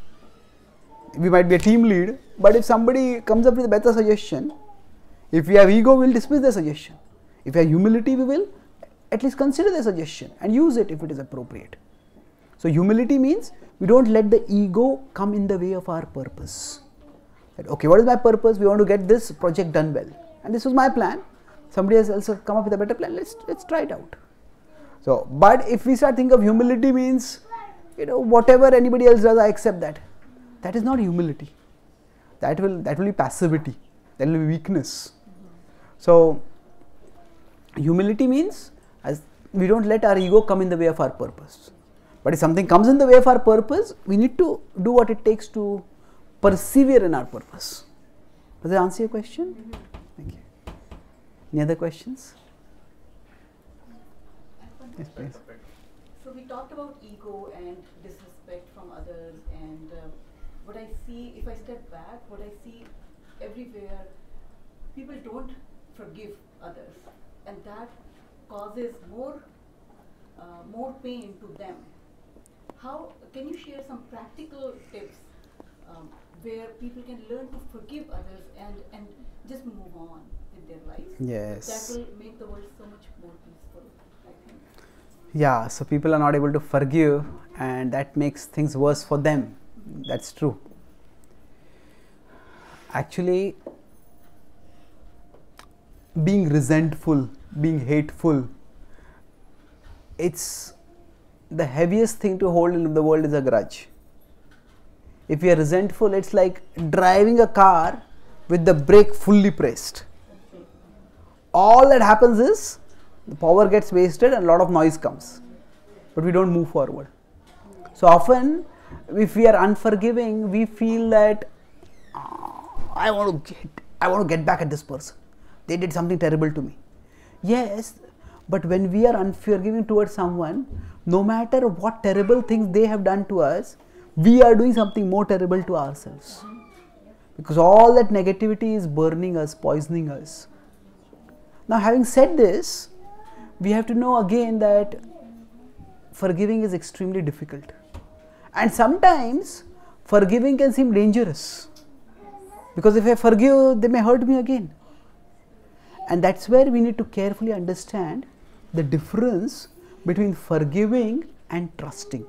We might be a team lead, but if somebody comes up with a better suggestion, if we have ego, we will dismiss their suggestion. If we have humility, we will at least consider their suggestion and use it if it is appropriate. So humility means we don't let the ego come in the way of our purpose. That, okay, what is my purpose? We want to get this project done well. And this was my plan. Somebody else also come up with a better plan. Let's try it out. So, but if we start thinking of humility means, whatever anybody else does, I accept that. That is not humility. That will be passivity. That will be weakness. So, humility means as we don't let our ego come in the way of our purpose. But if something comes in the way of our purpose, we need to do what it takes to persevere in our purpose. Does that answer your question? Thank you. Any other questions? Yes, please. So we talked about ego and disrespect from others, and if I step back, what I see everywhere, people don't forgive others, and that causes more pain to them. How can you share some practical tips where people can learn to forgive others and just move on with their lives? Yes. That will make the world so much more peaceful, I think. Yeah, so people are not able to forgive, and that makes things worse for them. That's true. Actually, being resentful, being hateful, it's the heaviest thing to hold in the world is a grudge. If you are resentful, it's like driving a car with the brake fully pressed. All that happens is the power gets wasted and a lot of noise comes, but we don't move forward. So often, if we are unforgiving, we feel that I want to get back at this person. They did something terrible to me. Yes, but when we are unforgiving towards someone, no matter what terrible things they have done to us, we are doing something more terrible to ourselves. Because all that negativity is burning us, poisoning us. Now, having said this, we have to know again that forgiving is extremely difficult. And sometimes forgiving can seem dangerous. Because if I forgive, they may hurt me again. And that's where we need to carefully understand the difference between forgiving and trusting.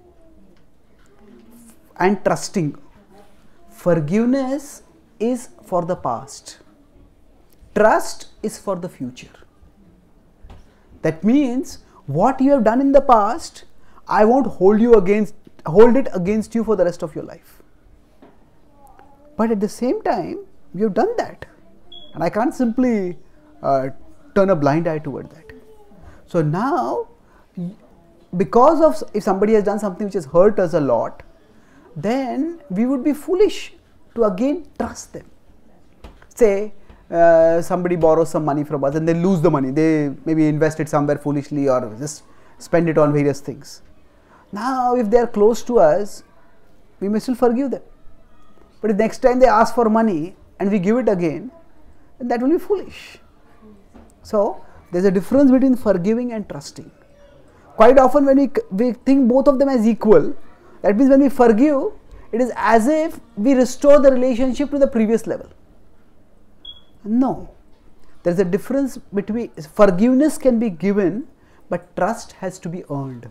Forgiveness is for the past. Trust is for the future. That means what you have done in the past, I won't hold it against you for the rest of your life. But at the same time, you have done that. And I can't simply turn a blind eye toward that. So now, because of if somebody has done something which has hurt us a lot, then we would be foolish to again trust them. Say somebody borrows some money from us and they lose the money. They maybe invest it somewhere foolishly or just spend it on various things. Now if they are close to us, we may still forgive them. But if next time they ask for money and we give it again, then that will be foolish. So there is a difference between forgiving and trusting. Quite often when we think both of them as equal, that means when we forgive, it is as if we restore the relationship to the previous level. No. There is a difference between forgiveness can be given, but trust has to be earned.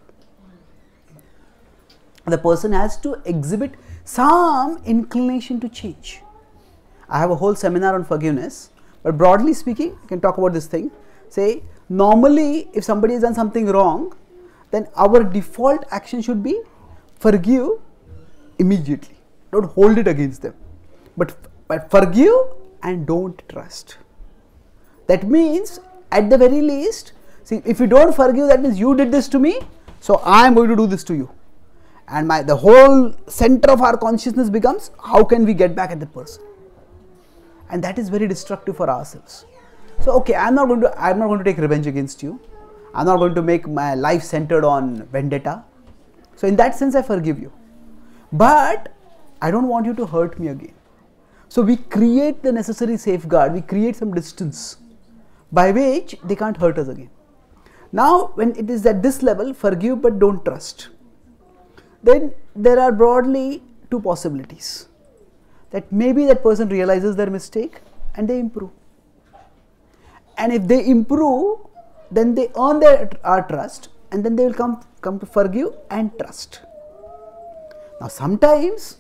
The person has to exhibit some inclination to change. I have a whole seminar on forgiveness, but broadly speaking, I can talk about this thing. Say, normally if somebody has done something wrong, then our default action should be forgive immediately. Don't hold it against them. But forgive and don't trust. That means at the very least, see, if you don't forgive, that means you did this to me, so I am going to do this to you. And the whole center of our consciousness becomes, how can we get back at the person? And that is very destructive for ourselves. So okay, I'm not going to take revenge against you. I'm not going to make my life centered on vendetta. So in that sense, I forgive you. But I don't want you to hurt me again. So we create the necessary safeguard. We create some distance by which they can't hurt us again. Now, when it is at this level, forgive but don't trust, then there are broadly two possibilities. That maybe that person realizes their mistake and they improve. And if they improve, then they earn our trust, and then they will come to forgive and trust. Now sometimes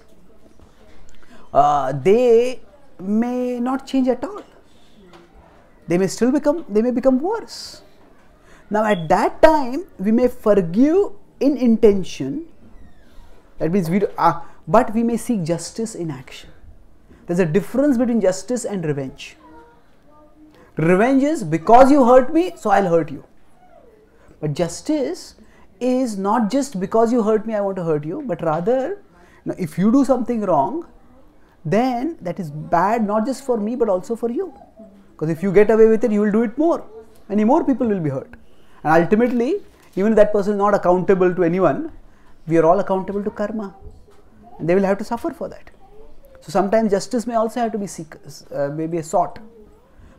they may not change at all. They may become worse. Now at that time, we may forgive in intention. That means but we may seek justice in action. There's a difference between justice and revenge. Revenge is because you hurt me, so I'll hurt you. But justice is not just because you hurt me, I want to hurt you, but rather, if you do something wrong, then that is bad not just for me but also for you. Because if you get away with it, you will do it more. Many more people will be hurt. And ultimately, even if that person is not accountable to anyone, we are all accountable to karma. And they will have to suffer for that. So sometimes justice may also have to be maybe sought.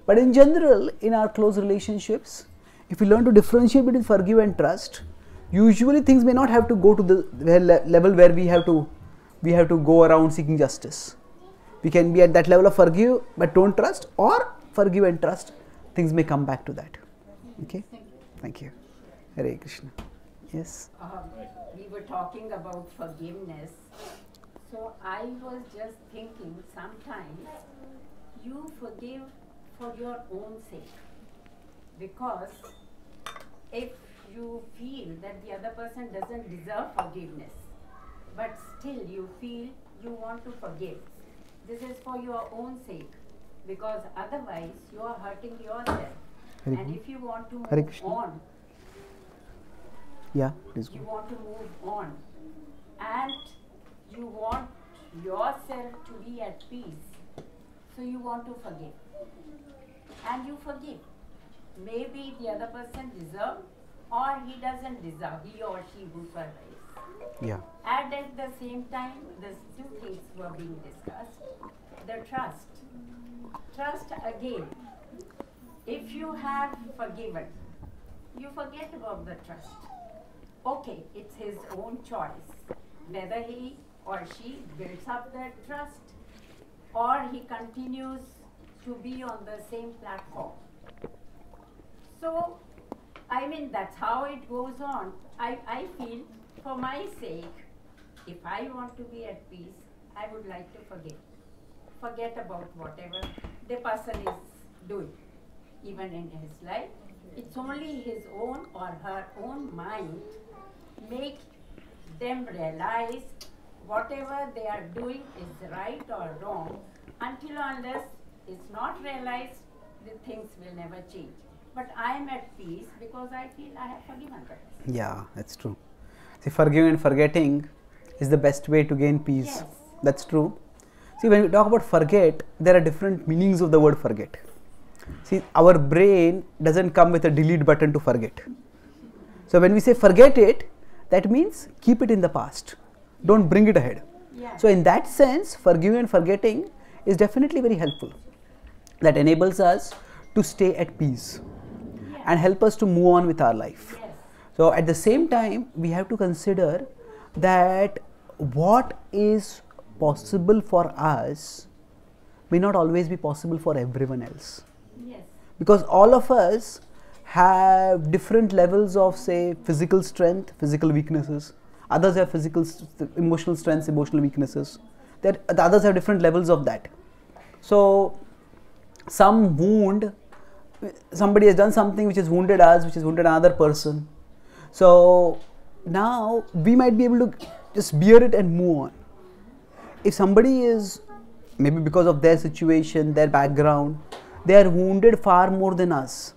But in general, in our close relationships, if we learn to differentiate between forgive and trust, usually things may not have to go to the level where we have to go around seeking justice. We can be at that level of forgive but don't trust, or forgive and trust. Things may come back to that. Okay? Thank you. Hare Krishna. Yes? We were talking about forgiveness. So I was just thinking, sometimes you forgive for your own sake. Because if you feel that the other person doesn't deserve forgiveness, but still you feel you want to forgive, this is for your own sake, because otherwise you are hurting yourself. And if you want to move on, yeah, please you go. want to move on, and you want yourself to be at peace, so you want to forgive. And you forgive. Maybe the other person deserves, or he doesn't deserve, he or she, whoever is. Yeah. And at the same time, these two things were being discussed. The trust. Trust again. If you have forgiven, you forget about the trust. Okay, it's his own choice, whether he or she builds up that trust, or he continues to be on the same platform. So, I mean, that's how it goes on. I feel, for my sake, if I want to be at peace, I would like to forgive. Forget about whatever the person is doing, even in his life. It's only his own or her own mind make them realize whatever they are doing is right or wrong. Until unless it's not realized, the things will never change. But I am at peace because I feel I have forgiven them. Yeah, that's true. See, forgiving and forgetting is the best way to gain peace. Yes. That's true. See, when we talk about forget, there are different meanings of the word forget. See, our brain doesn't come with a delete button to forget. So when we say forget it, that means keep it in the past. Don't bring it ahead. Yeah. So in that sense, forgiving and forgetting is definitely very helpful. That enables us to stay at peace and help us to move on with our life. Yes. So at the same time, we have to consider that what is possible for us may not always be possible for everyone else. Yes. Because all of us have different levels of, say, physical strength, physical weaknesses. Others have emotional strengths, emotional weaknesses. The others have different levels of that. So some wound, somebody has done something which has wounded us, which has wounded another person. So now we might be able to just bear it and move on. If somebody is, maybe because of their situation, their background, they are wounded far more than us,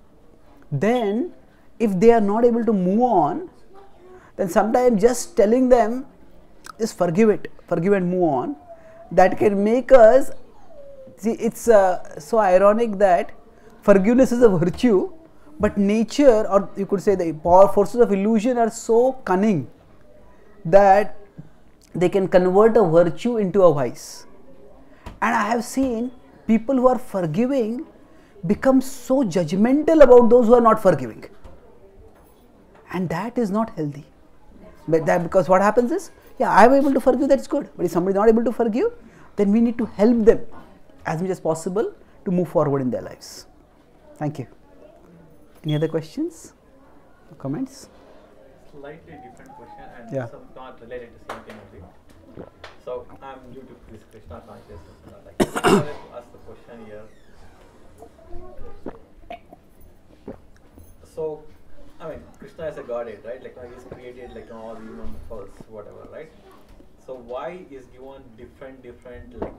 then if they are not able to move on, then sometimes just telling them, just forgive it, forgive and move on, that can make us, see, it's so ironic that forgiveness is a virtue, but nature, or you could say the forces of illusion are so cunning that they can convert a virtue into a vice. And I have seen people who are forgiving become so judgmental about those who are not forgiving. And that is not healthy. But that, because what happens is, yeah, I am able to forgive, that's good. But if somebody is not able to forgive, then we need to help them as much as possible to move forward in their lives. Thank you. Any other questions or comments? Slightly different question and Yeah. some not related to same thing only. So I'm new to this Krishna consciousness. Like, I wanted to ask the question here. So, I mean, Krishna is a Godhead, right? Like, he's created like all human force, whatever, right? So why is given different like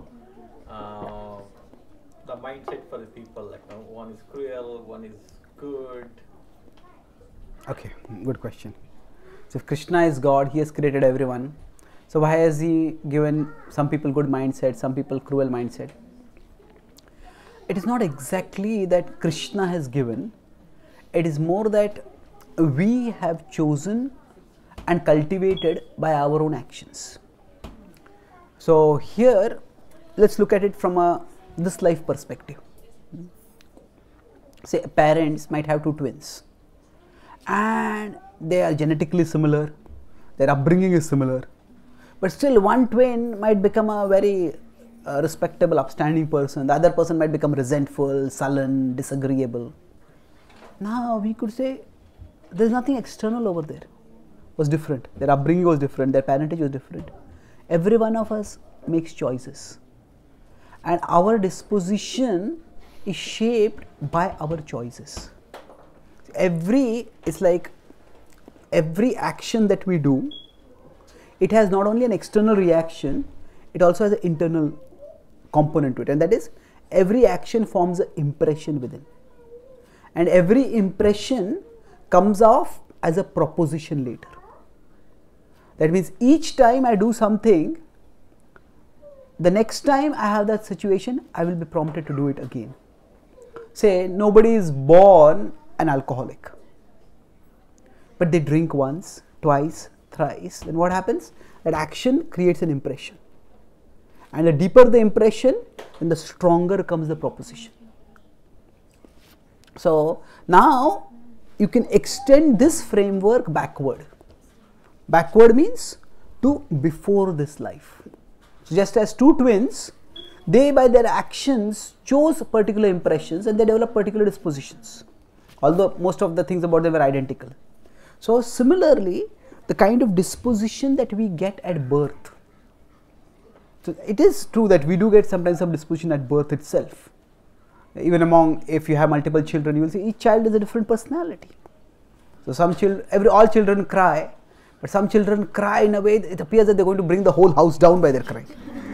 the mindset for the people? Like, one is cruel, one is good. Okay, good question. So if Krishna is God, he has created everyone. So why has he given some people good mindset, some people cruel mindset? It is not exactly that Krishna has given. It is more that we have chosen and cultivated by our own actions. So here, let's look at it from this life perspective. Say parents might have two twins and they are genetically similar, their upbringing is similar, but still one twin might become a very respectable, upstanding person, the other person might become resentful, sullen, disagreeable. Now we could say there is nothing external over there. It was different, their upbringing was different, their parentage was different. Every one of us makes choices and our disposition is shaped by our choices. It's like every action that we do, it has not only an external reaction, it also has an internal component to it, and that is every action forms an impression within, and every impression comes off as a proposition later. That means each time I do something, the next time I have that situation, I will be prompted to do it again. Say nobody is born an alcoholic, but they drink once, twice, thrice, then what happens? That action creates an impression, and the deeper the impression, then the stronger comes the proposition. So now you can extend this framework backward. Backward means to before this life. So just as two twins, they by their actions chose particular impressions and they develop particular dispositions, although most of the things about them were identical. So similarly, the kind of disposition that we get at birth, so it is true that we do get sometimes some disposition at birth itself. Even among, if you have multiple children, you will see each child is a different personality. So some children, all children cry, but some children cry in a way that it appears that they are going to bring the whole house down by their crying.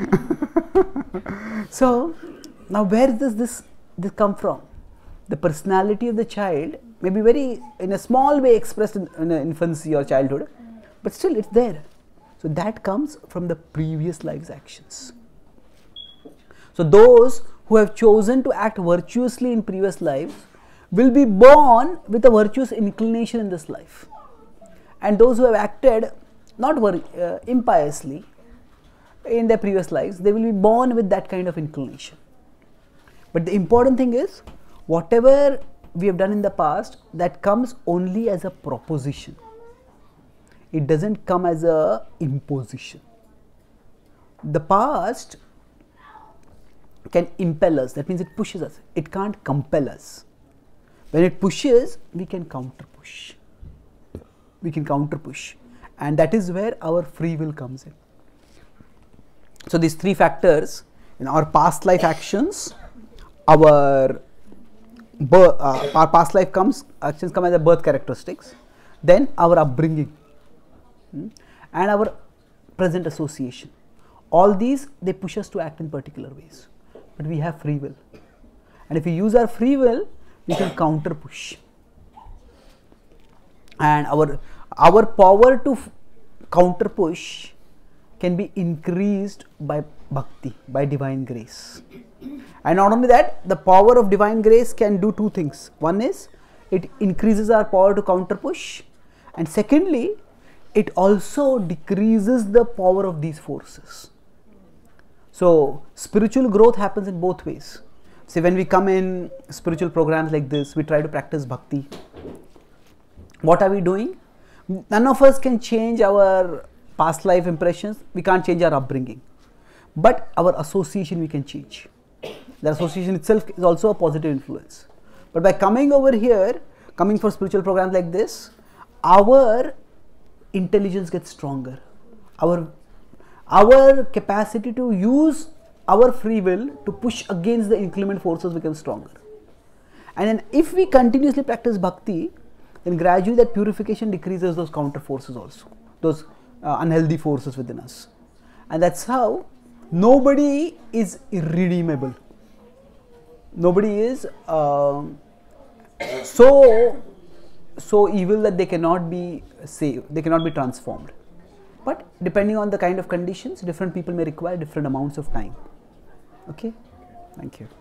So now where does this come from? The personality of the child may be very, in a small way expressed in infancy or childhood, but still it's there. So that comes from the previous life's actions. So those who have chosen to act virtuously in previous lives will be born with a virtuous inclination in this life, and those who have acted not impiously in their previous lives, they will be born with that kind of inclination. But the important thing is, whatever we have done in the past, that comes only as a proposition. It doesn't come as a imposition. The past can impel us, that means it pushes us, it can't compel us. When it pushes, we can counter push. And that is where our free will comes in. So these three factors, in our past life actions, our past life actions come as a birth characteristics, then our upbringing and our present association. All these, they push us to act in particular ways, but we have free will, and if we use our free will, we can counter push, and our power to counter push can be increased by bhakti, by divine grace. And not only that, the power of divine grace can do two things. One is, it increases our power to counter push, and secondly, it also decreases the power of these forces. So spiritual growth happens in both ways. See, when we come in spiritual programs like this, we try to practice bhakti. What are we doing? None of us can change our past life impressions, we can't change our upbringing, but our association we can change. The association itself is also a positive influence. But by coming over here, coming for spiritual programs like this, our intelligence gets stronger. Our capacity to use our free will to push against the inclement forces becomes stronger. And then if we continuously practice bhakti, then gradually that purification decreases those counter forces also, those unhealthy forces within us. And that's how nobody is irredeemable. Nobody is so evil that they cannot be saved, they cannot be transformed. But depending on the kind of conditions, different people may require different amounts of time. Okay? Thank you.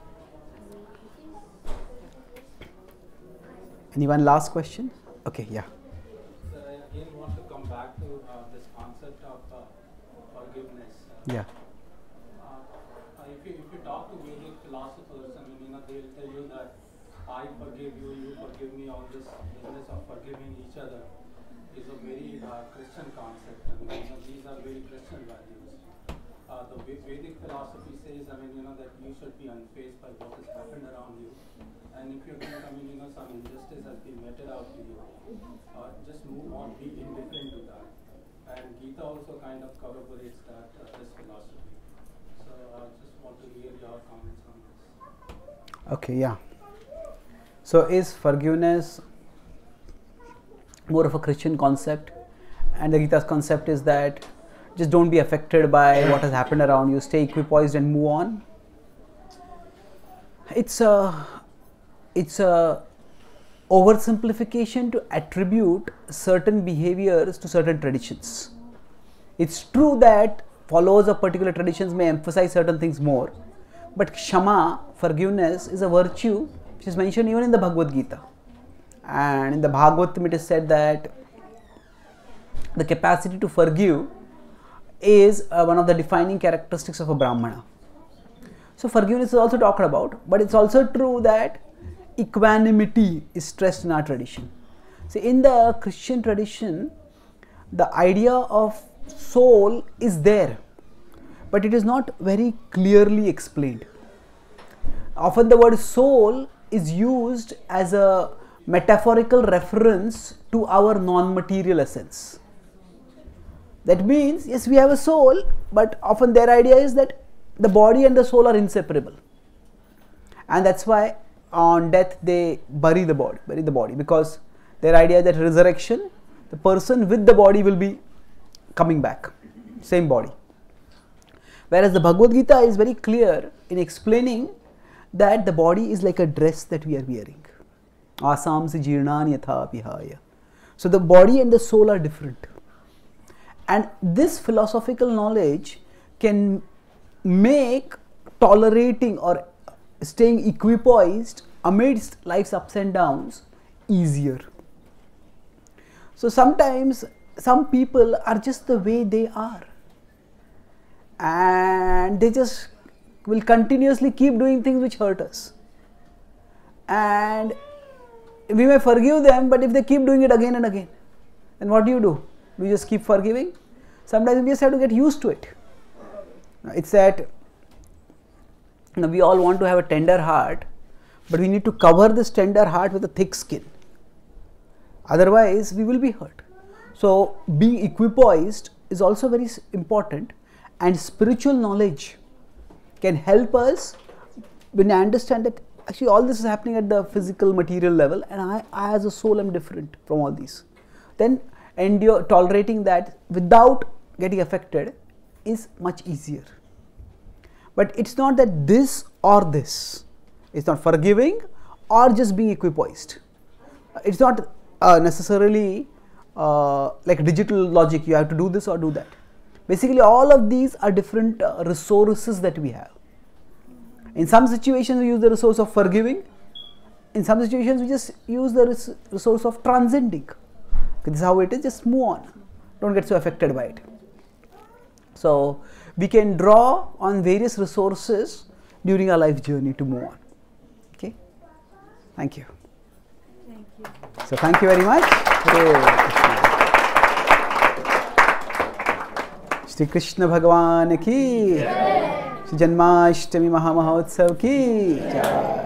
Anyone last question? Okay, yeah. So I again want to come back to this concept of forgiveness. Yeah. If if you talk to Vedic philosophers, I mean, they'll tell you that I forgive you, you forgive me, all this business of forgiving each other is a very Christian concept. I mean, these are very Christian values. The Vedic philosophy says, I mean, that you should be unfazed by what has happened around you. And if you think, I mean, some injustice has been meted out to you, just move on, be indifferent to that. And Gita also kind of corroborates that, this philosophy. So I just want to hear your comments on this. Okay, yeah. So is forgiveness more of a Christian concept? And the Gita's concept is that just don't be affected by what has happened around you, stay equipoised and move on. It's a oversimplification to attribute certain behaviors to certain traditions. It's true that followers of particular traditions may emphasize certain things more, but Kshama, forgiveness, is a virtue which is mentioned even in the Bhagavad-Gītā. And in the Bhagavatam it is said that the capacity to forgive is one of the defining characteristics of a Brahmana. So forgiveness is also talked about, but it's also true that equanimity is stressed in our tradition. See, in the Christian tradition, the idea of soul is there, but it is not very clearly explained. Often the word soul is used as a metaphorical reference to our non-material essence. That means, yes, we have a soul, but often their idea is that the body and the soul are inseparable. And that's why on death they bury the body, because their idea is that resurrection, the person with the body will be coming back, same body. Whereas the Bhagavad-Gītā is very clear in explaining that the body is like a dress that we are wearing. Asamsi jirnani yatha vihaya. So the body and the soul are different. And this philosophical knowledge can make tolerating or staying equipoised amidst life's ups and downs easier. So sometimes some people are just the way they are, and they just will continuously keep doing things which hurt us, and we may forgive them, but if they keep doing it again and again, then what do? We just keep forgiving? Sometimes we just have to get used to it. It's that we all want to have a tender heart, but we need to cover this tender heart with a thick skin. Otherwise, we will be hurt. So, being equipoised is also very important, and spiritual knowledge can help us when I understand that actually all this is happening at the physical material level, and I as a soul am different from all these. Then tolerating that without getting affected is much easier. But it's not that this or this. It's not forgiving or just being equipoised. It's not necessarily like digital logic, you have to do this or do that. Basically all of these are different resources that we have. In some situations we use the resource of forgiving. In some situations we just use the resource of transcending. This is how it is, just move on. Don't get so affected by it. So we can draw on various resources during our life journey to move on. Okay? Thank you. Thank you. So thank you very much. Shri Krishna Bhagavan ki, Shri Janmashtami Mahamahotsav ki.